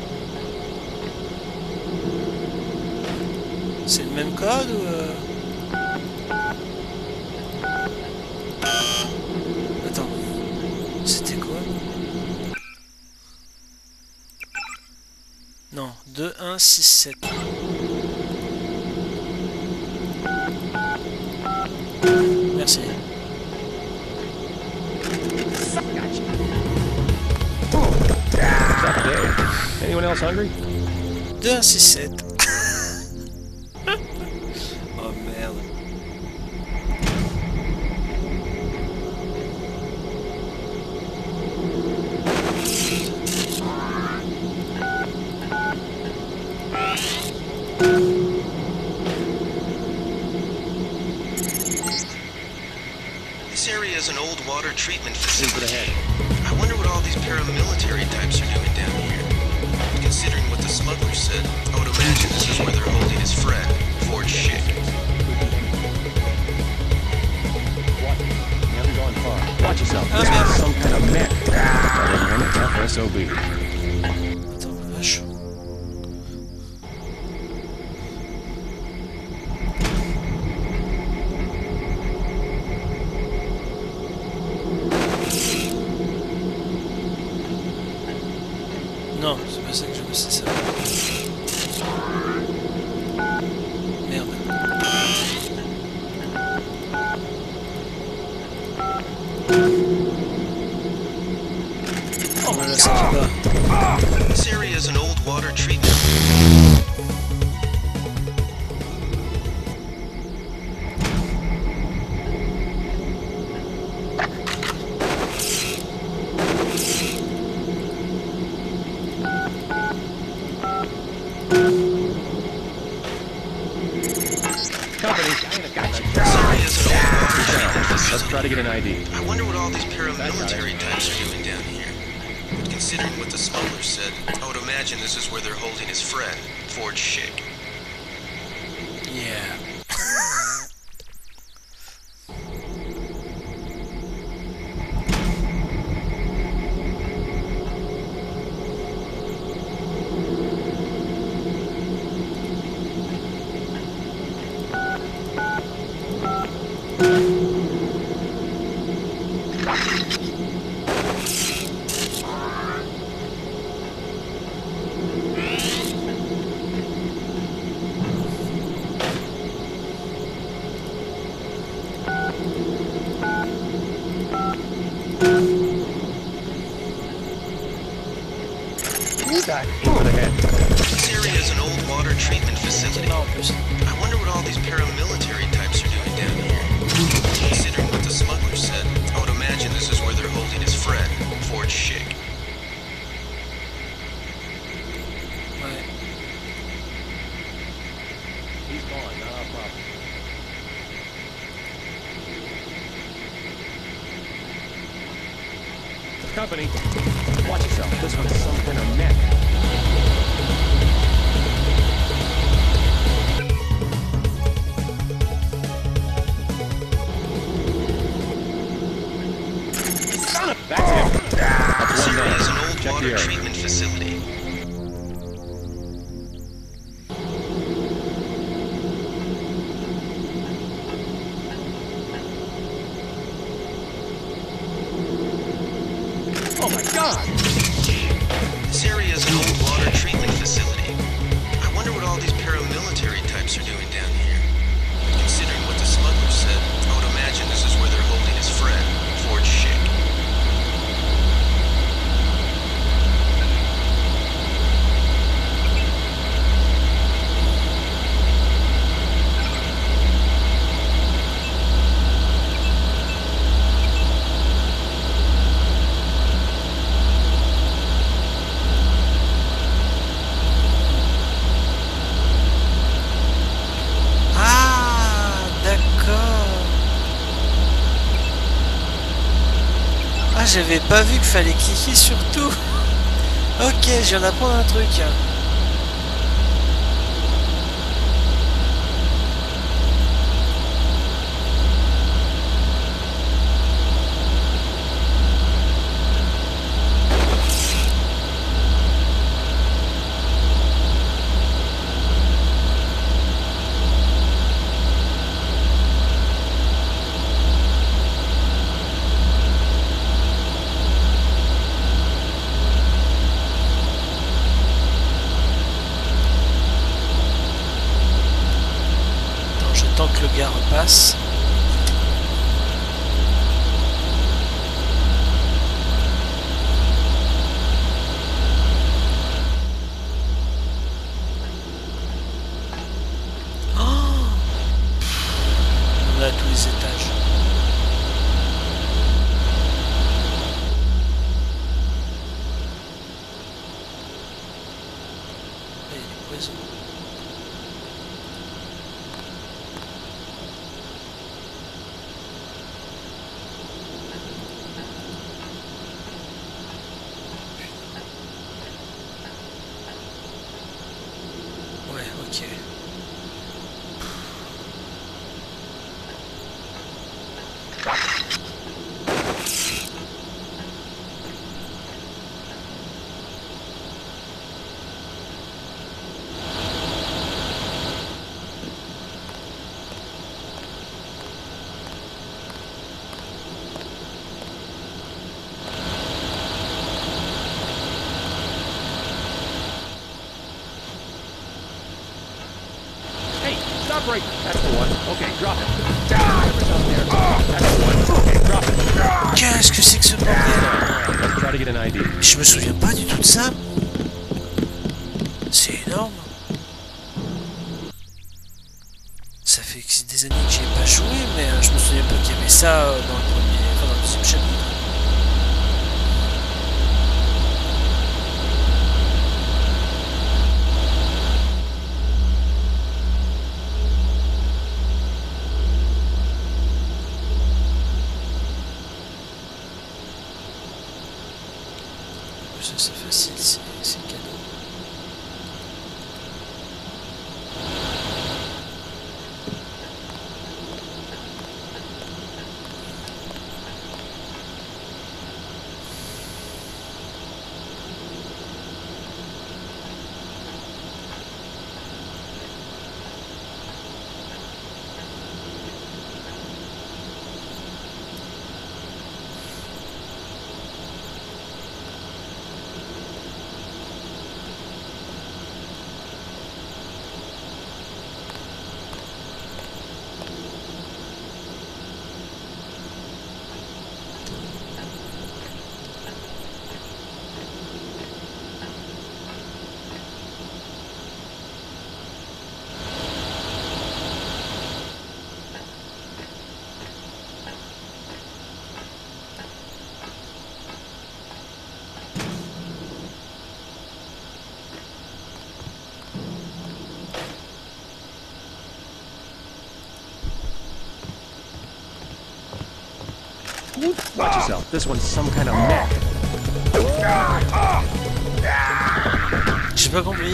C'est le même code ou... Attends. C'était quoi? Non, 2, 1, 6, 7. Merci. Anyone else hungry? 2, 1, 6, 7. Oh merde. This area is an old water treatment facility. I wonder what all these paramilitary types are doing down here. Considering what the smuggler said, I would imagine this is where they're holding his friend, Ford Schick. What? You haven't gone far. Watch yourself. This is some kind of mech. FSOB. Attends, la vache. Non, c'est pas ça que je veux, c'est ça. Merde. Oh, mais là, ça va pas. This area is an old water treatment. Let's try to get an ID. I wonder what all these paramilitary types are doing down here. Considering what the smuggler said, I would imagine this is where they're holding his friend, Ford Schick. Yeah. Over the head. This area is an old water treatment facility. I wonder what all these paramilitary types are doing down here. Considering what the smuggler said, I would imagine this is where they're holding his friend, Ford Schick. Ouais. He's gone, not our problem. Company, watch yourself. This one is some kind of mech. That's it. That's one Syria is an down. old Check water the area. treatment facility. Oh my God! This area is an old water treatment facility. I wonder what all these paramilitary types are doing down here. Considering what the smuggler said, I would imagine this is where they're holding his friend, Ford Schick. J'avais pas vu qu'il fallait cliquer sur tout. Ok, je viens d'apprendre un truc. Tant que le gars repasse. Oh, on est à tous les étages. Il y a des poisons. Ok. Stop right. That's the one. Okay, drop it. Whatever's out there. That's the one. Okay, drop it. Qu'est-ce que c'est que ce bordel? Let's try to get an ID. Je me souviens pas du tout de ça. C'est énorme. Ça fait des années que j'y ai pas joué, mais je me souviens pas qu'il y avait ça dans le premier, enfin dans le deuxième chapitre. C'est facile, c'est cadeau. Watch yourself. This one's some kind of mech. J'ai pas compris.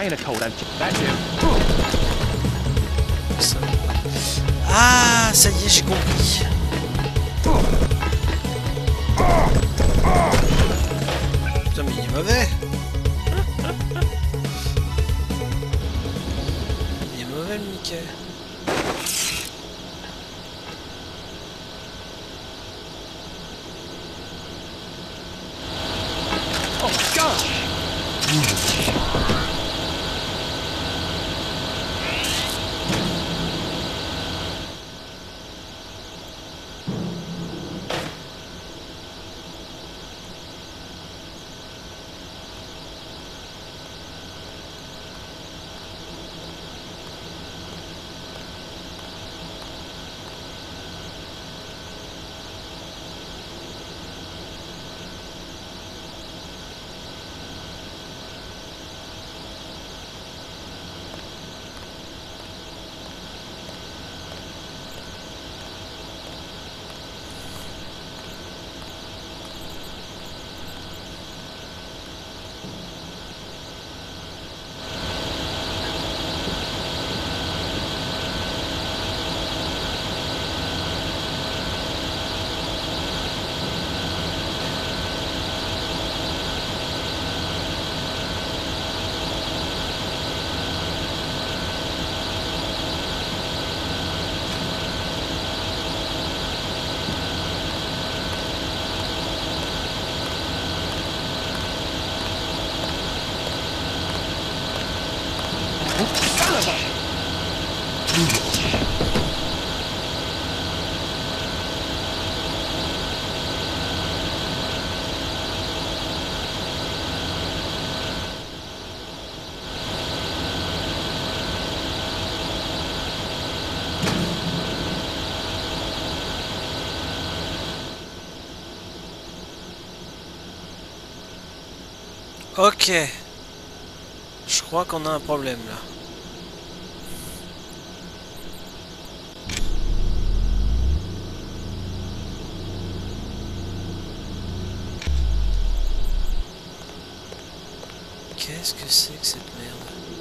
I ain't a coat. That's it. Ça. Ah, ça y est, j'ai compris. Putain, mais il est mauvais. Il est mauvais, le Mickey. Oh, gosh! Ok. Je crois qu'on a un problème là. Qu'est-ce que c'est que cette merde?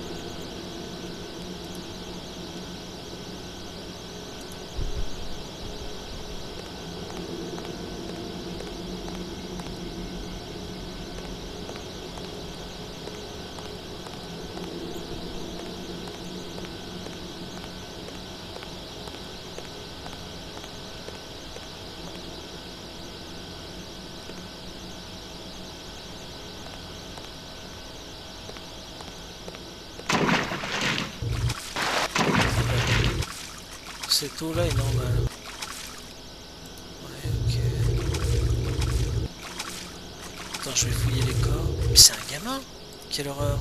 Cette eau là est normale. Ouais, ok. Attends, je vais fouiller les corps. Mais c'est un gamin? Quelle horreur!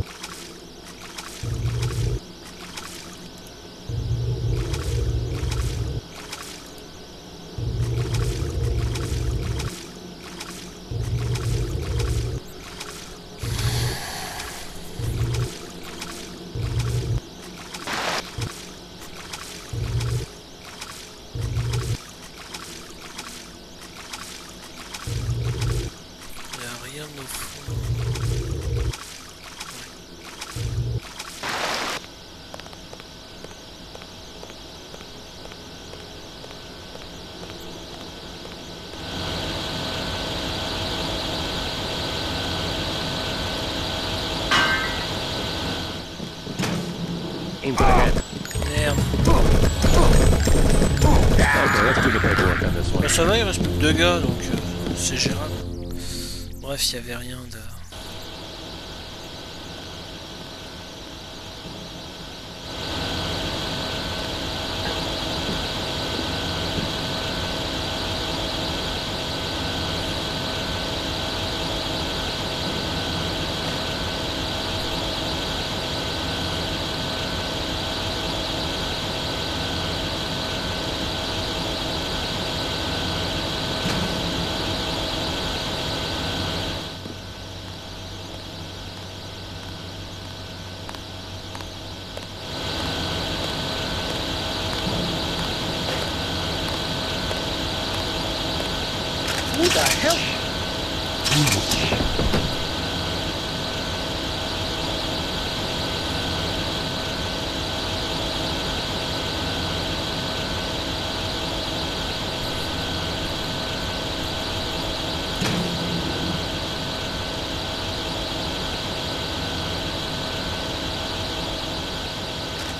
Aim for the head. Merde. Okay, let's do the paperwork on this one. Bah, ça va, il reste plus que 2 gars, donc c'est gérable. Bref, il n'y avait rien de... Who the hell?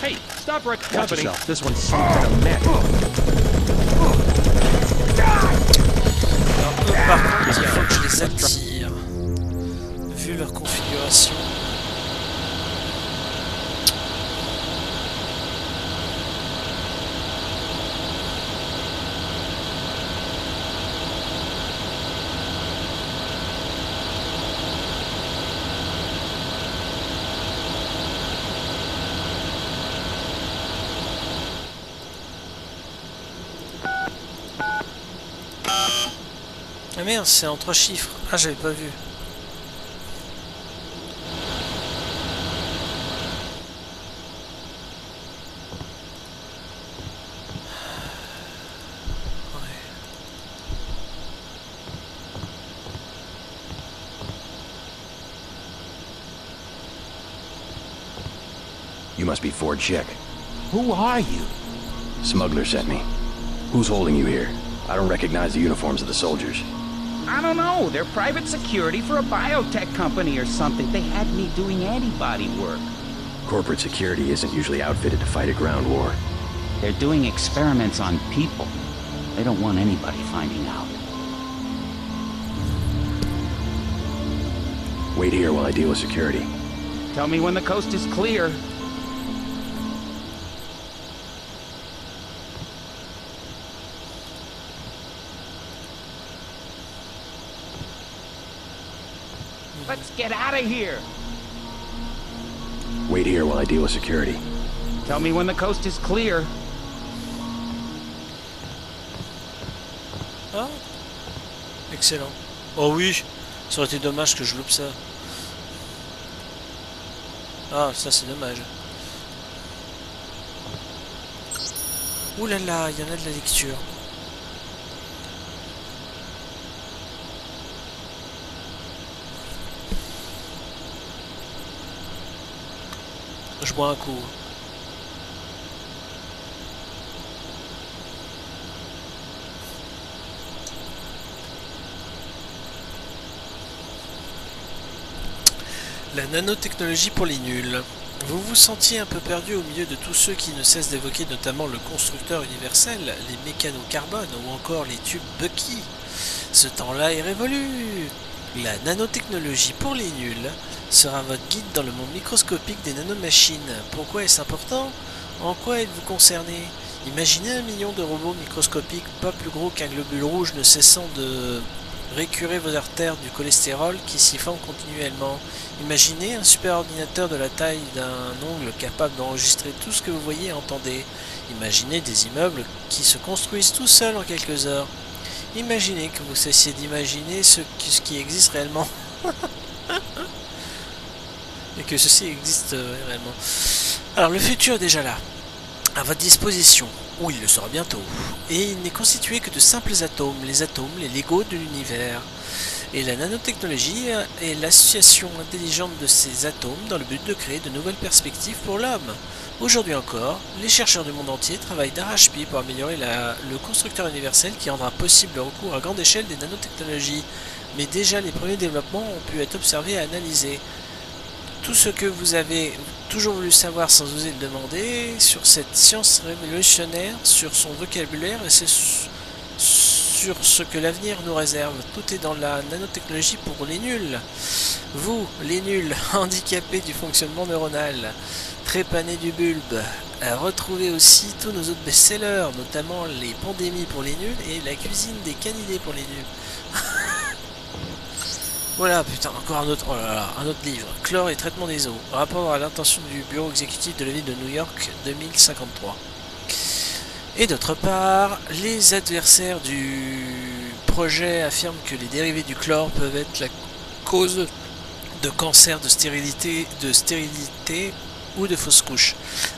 Hey, stop right Watch company. yourself. This one's some kind of mech. Alors eux, par contre, il faut que je les attire. Vu leur configuration. Ah merde, c'est en 3 chiffres. Ah, j'avais pas vu. You must be Ford Chick. Who are you? Smuggler sent me. Who's holding you here? I don't recognize the uniforms of the soldiers. I don't know. They're private security for a biotech company or something. They had me doing antibody work. Corporate security isn't usually outfitted to fight a ground war. They're doing experiments on people. They don't want anybody finding out. Wait here while I deal with security. Tell me when the coast is clear. Let's get out of here. Wait here while I deal with security. Tell me when the coast is clear. Ah, excellent. Oh oui, ça aurait été dommage que je loupe ça. Ah, ça c'est dommage. Ouh là là, il y en a de la lecture. Je bois un coup. La nanotechnologie pour les nuls. Vous vous sentiez un peu perdu au milieu de tous ceux qui ne cessent d'évoquer notamment le constructeur universel, les mécano-carbone ou encore les tubes Bucky. Ce temps-là est révolu. La nanotechnologie pour les nuls sera votre guide dans le monde microscopique des nanomachines. Pourquoi est-ce important? En quoi êtes-vous concerné? Imaginez 1 million de robots microscopiques pas plus gros qu'un globule rouge ne cessant de récurer vos artères du cholestérol qui s'y forment continuellement. Imaginez un superordinateur de la taille d'un ongle capable d'enregistrer tout ce que vous voyez et entendez. Imaginez des immeubles qui se construisent tout seuls en quelques heures. Imaginez que vous cessiez d'imaginer ce qui existe réellement. Et que ceci existe réellement. Alors le futur est déjà là, à votre disposition, ou il le sera bientôt. Et il n'est constitué que de simples atomes, les Legos de l'univers. Et la nanotechnologie est l'association intelligente de ces atomes dans le but de créer de nouvelles perspectives pour l'homme. Aujourd'hui encore, les chercheurs du monde entier travaillent d'arrache-pied pour améliorer le constructeur universel qui rendra possible le recours à grande échelle des nanotechnologies. Mais déjà les premiers développements ont pu être observés et analysés. Tout ce que vous avez toujours voulu savoir sans oser le demander sur cette science révolutionnaire, sur son vocabulaire et c'est sur ce que l'avenir nous réserve. Tout est dans la nanotechnologie pour les nuls. Vous, les nuls, handicapés du fonctionnement neuronal, trépanés du bulbe, retrouvez aussi tous nos autres best-sellers, notamment les pandémies pour les nuls et la cuisine des canidés pour les nuls. Voilà, putain, encore un autre, oh là là, un autre livre. Chlore et traitement des eaux. Rapport à l'intention du bureau exécutif de la ville de New York 2053. Et d'autre part, les adversaires du projet affirment que les dérivés du chlore peuvent être la cause de cancer, de stérilité ou de fausses couches.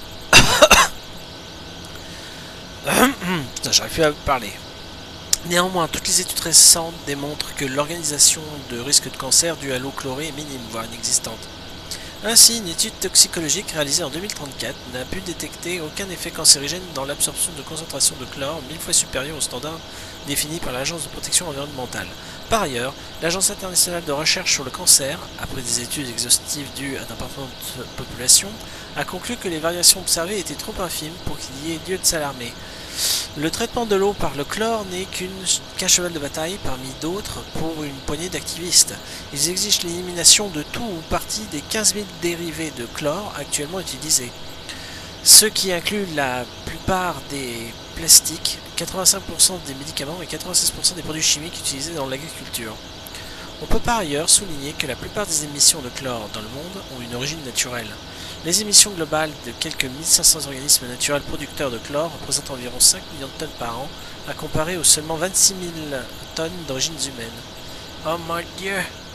Putain, j'arrive plus à parler. Néanmoins, toutes les études récentes démontrent que l'organisation de risque de cancer dû à l'eau chlorée est minime, voire inexistante. Ainsi, une étude toxicologique réalisée en 2034 n'a pu détecter aucun effet cancérigène dans l'absorption de concentration de chlore 1000 fois supérieure aux standards définis par l'Agence de protection environnementale. Par ailleurs, l'Agence internationale de recherche sur le cancer, après des études exhaustives dues à d'importantes populations, a conclu que les variations observées étaient trop infimes pour qu'il y ait lieu de s'alarmer. Le traitement de l'eau par le chlore n'est qu'un cheval de bataille parmi d'autres pour une poignée d'activistes. Ils exigent l'élimination de tout ou partie des 15 000 dérivés de chlore actuellement utilisés, ce qui inclut la plupart des plastiques, 85% des médicaments et 96% des produits chimiques utilisés dans l'agriculture. On peut par ailleurs souligner que la plupart des émissions de chlore dans le monde ont une origine naturelle. Les émissions globales de quelques 1500 organismes naturels producteurs de chlore représentent environ 5 millions de tonnes par an, à comparer aux seulement 26 000 tonnes d'origines humaines. Oh mon Dieu!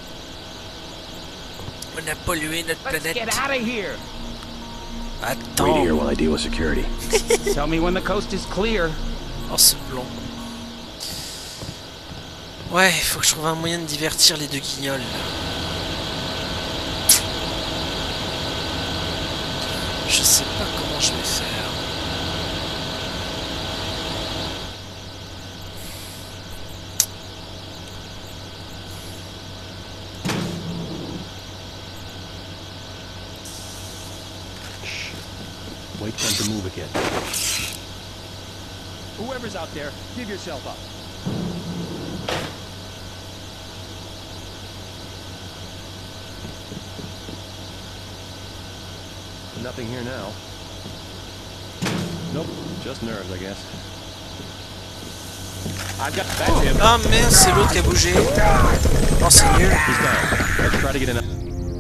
On a pollué notre planète. Attends! Wait here while I deal with security. Tell me when the coast is clear. Oh, ce blond. Ouais, il faut que je trouve un moyen de divertir les deux guignols. Je sais pas comment je vais faire. Wait for him to move again. Whoever's out there, give yourself up. Nothing here now. Nope, just nerves, I guess. I've got that's him. Ah merde, c'est l'autre qui a bougé. Oh, c'est nul. He's down. Let's try to get in.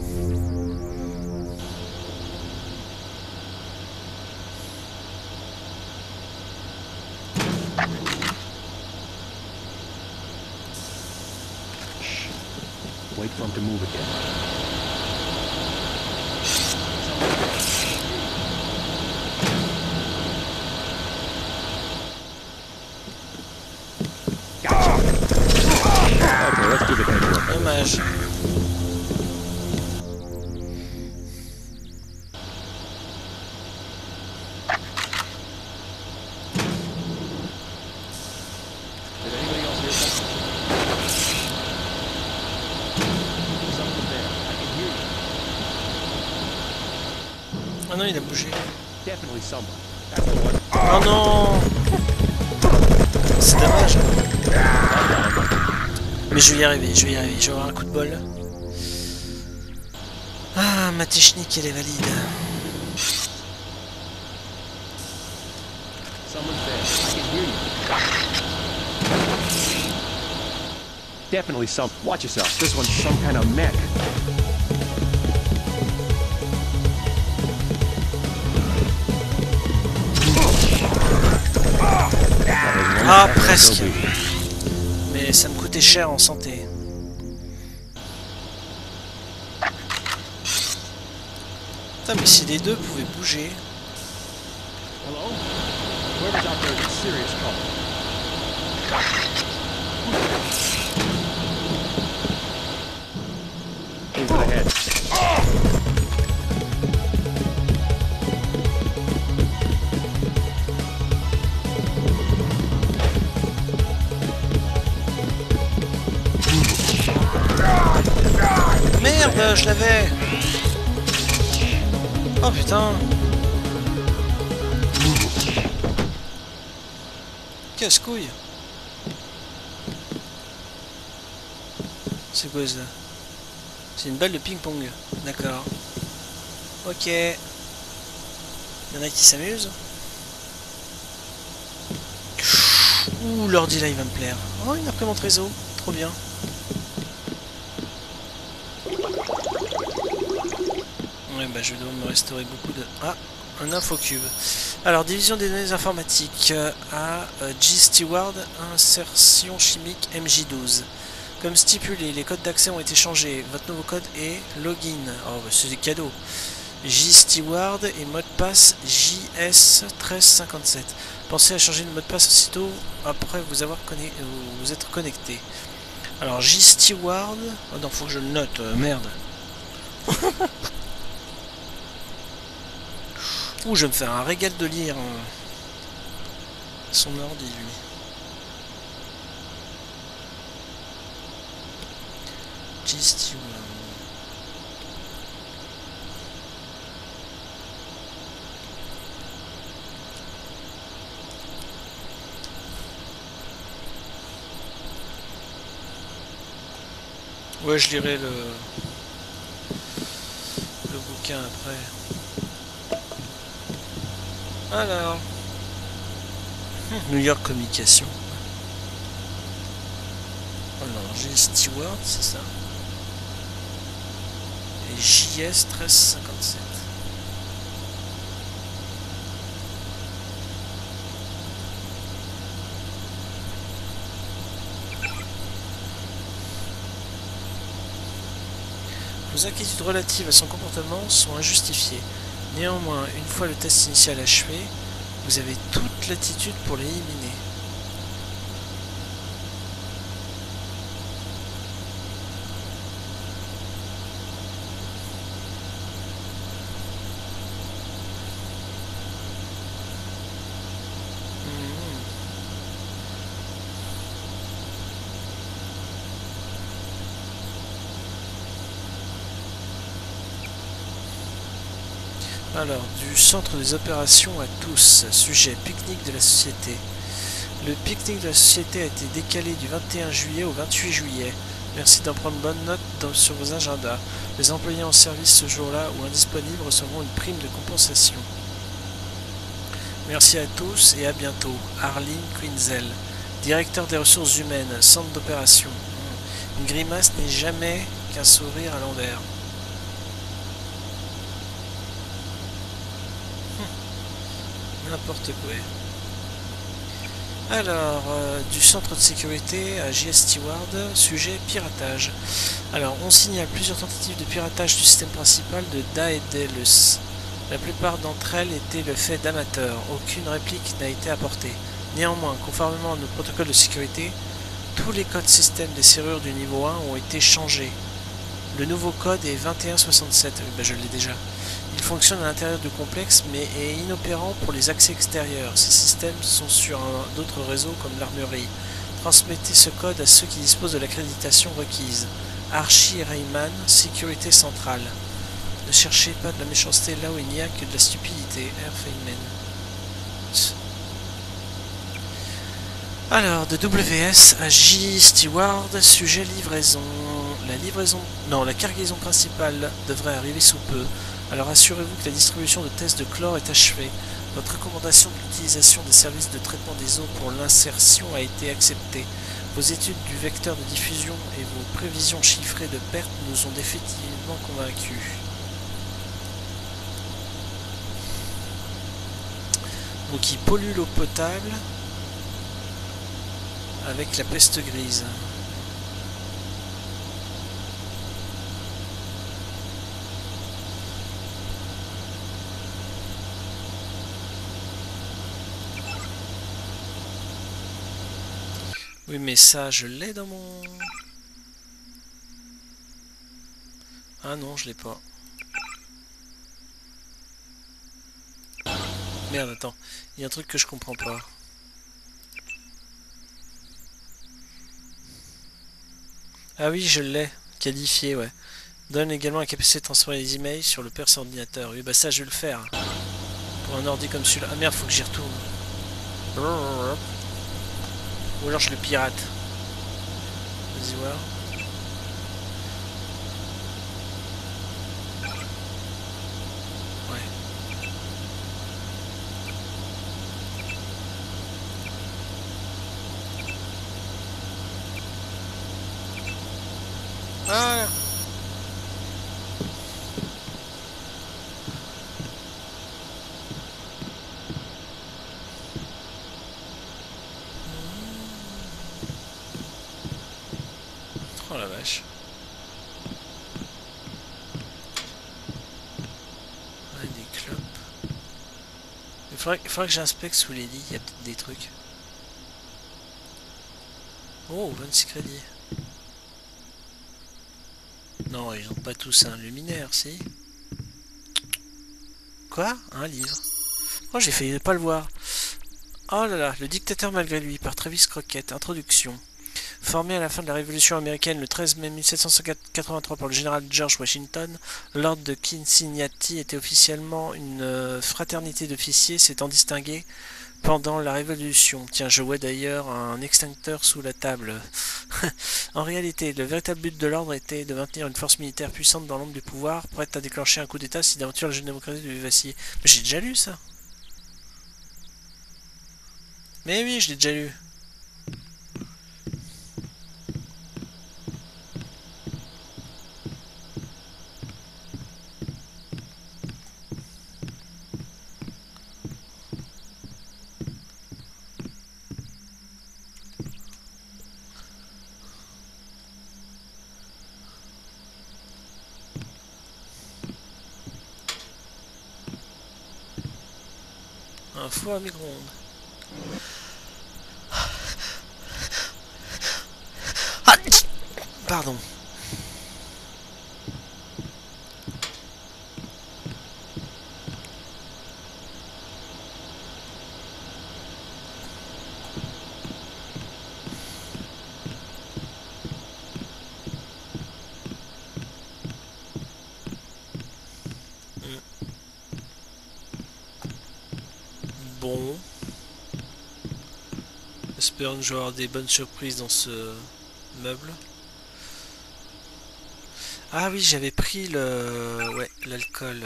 Wait for him to move again. Okay, let's do the paperwork. Dommage. Did anybody else hear something? Something there. I can hear you. Ah non, il a bougé. Definitely someone. That's the one. Oh non! C'est dommage. Mais je vais y arriver, je vais avoir un coup de bol. Ah, ma technique elle est valide. Someone's there. I can hear you. Definitely some. Watch yourself. This one's some kind of mech. Ah, presque. Mais ça me coûtait cher en santé. Putain, mais si les deux pouvaient bouger. Hello? Whoever's out there is in serious trouble. Into the head. Merde, je l'avais. Oh putain. Casse-couille. C'est quoi ça? C'est une balle de ping-pong. D'accord. Ok. Il y en a qui s'amusent. Ouh, l'ordi là il va me plaire. Oh, une imprimante réseau. Trop bien. Ouais, bah je vais devoir me restaurer beaucoup de... Ah, un infocube. Alors, division des données informatiques à G. Stewart, insertion chimique MJ12. Comme stipulé, les codes d'accès ont été changés. Votre nouveau code est login. Oh, bah, c'est des cadeaux. J. Stewart et mot de passe JS1357. Pensez à changer le mot de passe aussitôt après vous être connecté. Alors, J. Stewart... Oh non, faut que je le note. Merde. Ouh, je vais me faire un régal de lire son ordi, lui. G-Steward. Ouais, je lirai le bouquin après. Alors, New York Communication. Alors, j'ai Steward, c'est ça. Et JS 1357. Vos inquiétudes relatives à son comportement sont injustifiées. Néanmoins, une fois le test initial achevé, vous avez toute latitude pour l'éliminer. Alors, du centre des opérations à tous, sujet pique-nique de la société. Le pique-nique de la société a été décalé du 21 juillet au 28 juillet. Merci d'en prendre bonne note sur vos agendas. Les employés en service ce jour-là ou indisponibles recevront une prime de compensation. Merci à tous et à bientôt. Arlene Quinzel, directeur des ressources humaines, centre d'opération. Une grimace n'est jamais qu'un sourire à l'envers. N'importe quoi. Alors, du centre de sécurité à J.S. Steward, sujet piratage. Alors, on signale plusieurs tentatives de piratage du système principal de Daedalus. La plupart d'entre elles étaient le fait d'amateurs. Aucune réplique n'a été apportée. Néanmoins, conformément à nos protocoles de sécurité, tous les codes système des serrures du niveau 1 ont été changés. Le nouveau code est 2167. Je l'ai déjà. Il fonctionne à l'intérieur du complexe mais est inopérant pour les accès extérieurs. Ces systèmes sont sur d'autres réseaux comme l'armurerie. Transmettez ce code à ceux qui disposent de l'accréditation requise. Archie Rayman, sécurité centrale. Ne cherchez pas de la méchanceté là où il n'y a que de la stupidité. R. Feynman. Alors, de WS à J. Steward, sujet livraison. La cargaison principale devrait arriver sous peu. Alors assurez-vous que la distribution de tests de chlore est achevée. Votre recommandation de l'utilisation des services de traitement des eaux pour l'insertion a été acceptée. Vos études du vecteur de diffusion et vos prévisions chiffrées de pertes nous ont définitivement convaincus. Donc il pollue l'eau potable avec la peste grise. Oui, mais ça, je l'ai dans mon... Ah non, je l'ai pas. Merde, attends. Il y a un truc que je comprends pas. Ah oui, je l'ai. Qualifié, ouais. Donne également la capacité de transférer les emails sur le perce ordinateur. Oui, bah ça, je vais le faire. Pour un ordi comme celui-là. Ah merde, faut que j'y retourne. Ou alors je le pirate. Vas-y voir. Ouais. Ah. Oh la vache. Ouais, des clopes. Il faudrait que j'inspecte sous les lits, il y a peut-être des trucs. Oh, 26 crédits. Non, ils ont pas tous un luminaire, si. Quoi? Un livre. Oh, j'ai failli ne pas le voir. Oh là là, le dictateur malgré lui, par Travis Crockett. Introduction. Formé à la fin de la Révolution américaine le 13 mai 1783 par le général George Washington, l'ordre de Cincinnati était officiellement une fraternité d'officiers s'étant distinguée pendant la Révolution. Tiens, je vois d'ailleurs un extincteur sous la table. En réalité, le véritable but de l'ordre était de maintenir une force militaire puissante dans l'ombre du pouvoir, prête à déclencher un coup d'État si d'aventure la jeune démocratie devait vaciller. Mais j'ai déjà lu ça. Mais oui, je l'ai déjà lu. Un four à micro-ondes. Ah, pardon. Bon. Espérons que je vais avoir des bonnes surprises dans ce meuble. Ah oui, j'avais pris le... Ouais, l'alcool.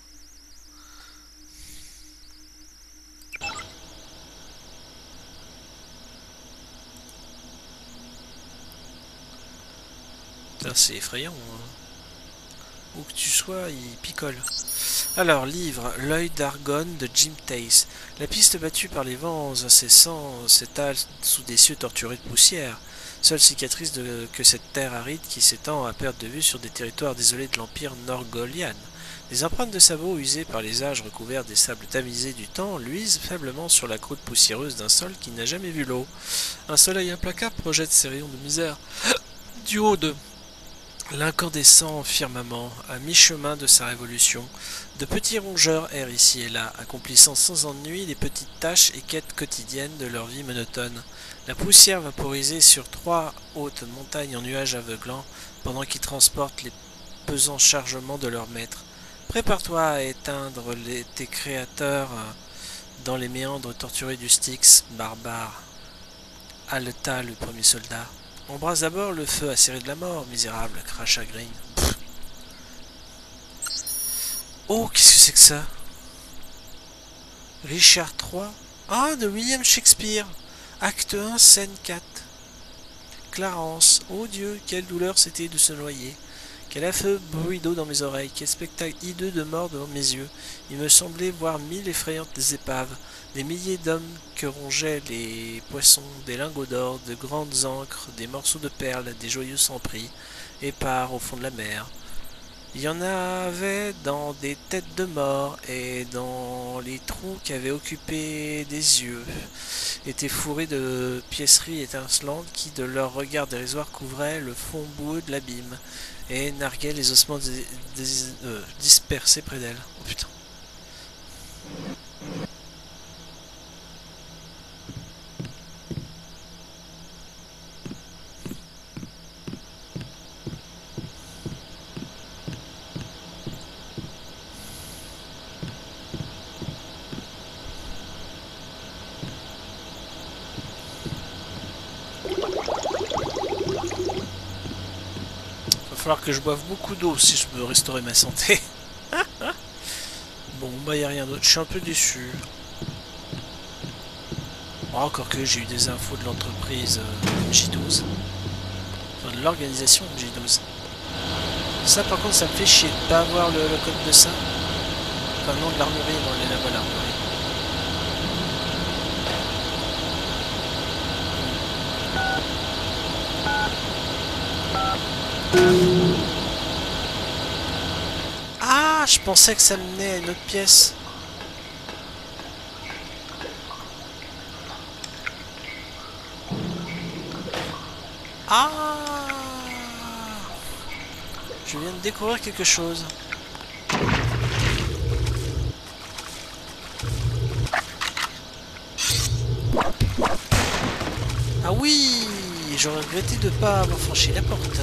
Putain, c'est effrayant. Hein. Où que tu sois, il picole. Alors, livre, L'œil d'Argonne de Jim Tace. La piste battue par les vents incessants s'étale sous des cieux torturés de poussière. Seule cicatrice que cette terre aride qui s'étend à perte de vue sur des territoires désolés de l'empire Norgolian. Les empreintes de sabots usées par les âges recouverts des sables tamisés du temps luisent faiblement sur la croûte poussiéreuse d'un sol qui n'a jamais vu l'eau. Un soleil implacable projette ses rayons de misère du haut de l'incandescent firmament, à mi-chemin de sa révolution. De petits rongeurs errent ici et là, accomplissant sans ennui les petites tâches et quêtes quotidiennes de leur vie monotone. La poussière vaporisée sur 3 hautes montagnes en nuages aveuglants, pendant qu'ils transportent les pesants chargements de leurs maîtres. Prépare-toi à éteindre tes créateurs dans les méandres torturés du Styx, barbare. Haleta, le premier soldat. Embrasse d'abord le feu acéré de la mort, misérable, cracha Green. Oh, qu'est-ce que c'est que ça? Richard III? Ah, de William Shakespeare. Acte 1, scène 4. Clarence. Oh Dieu, quelle douleur c'était de se noyer. Quel affreux bruit d'eau dans mes oreilles. Quel spectacle hideux de mort devant mes yeux. Il me semblait voir 1000 effrayantes épaves. Des milliers d'hommes que rongeaient les poissons, des lingots d'or, de grandes ancres, des morceaux de perles, des joyeux sans prix, épars au fond de la mer. Il y en avait dans des têtes de mort et dans les trous qui avaient occupé des yeux, étaient fourrés de pièceries étincelantes qui, de leur regard dérisoire, couvraient le fond boueux de l'abîme et narguaient les ossements dispersés près d'elle. Oh putain. Il va falloir que je boive beaucoup d'eau si je veux restaurer ma santé. Bon, bah y a rien d'autre. Je suis un peu déçu. Oh, encore que j'ai eu des infos de l'entreprise MJ12. Enfin, de l'organisation MJ12. Ça, par contre, ça me fait chier de pas avoir le code de ça. Enfin, non, de l'armurerie, non, elle est là-bas, l'armurerie. Ah, je pensais que ça menait à une autre pièce. Ah, je viens de découvrir quelque chose. Ah oui, j'aurais regretté de pas avoir franchi la porte.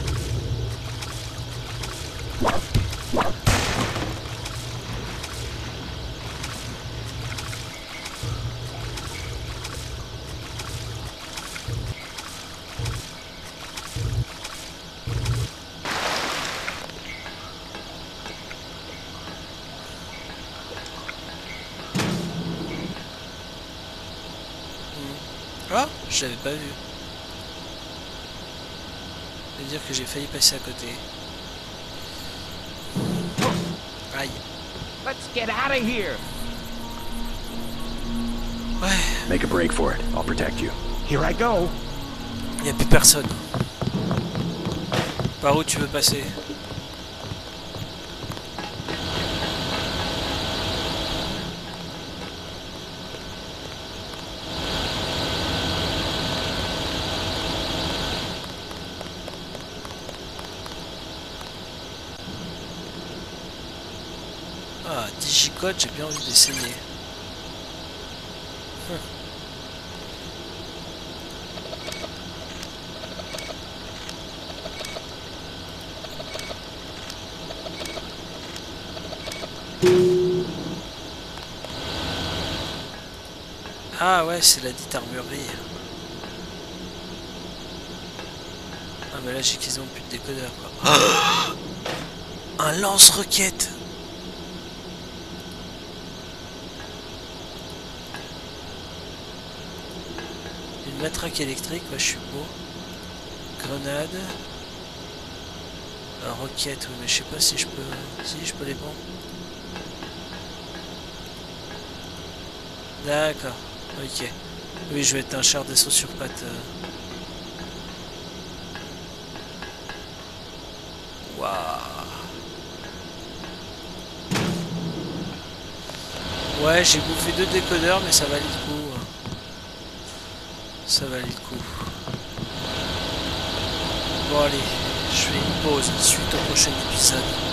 Ah, je l'avais pas vu. Ça veut dire que j'ai failli passer à côté. Aïe. Let's get out of here. Ouais. Make a break for it. I'll protect you. Here I go. Il n'y a plus personne. Par où tu veux passer? Ah, Digicode, j'ai bien envie d'essayer. Ah ouais, c'est la dite armurerie. Ah mais là j'ai quasiment plus de décodeur quoi. Un lance-roquette. Une matraque électrique, ouais je suis beau. Grenade. Roquette, oui mais je sais pas si je peux. Si je peux les prendre. D'accord. Ok. Oui, je vais être un char d'assaut sur pattes. Waouh. Ouais, j'ai bouffé 2 décodeurs, mais ça valait le coup. Ça valait le coup. Bon, allez, je fais une pause suite au prochain épisode.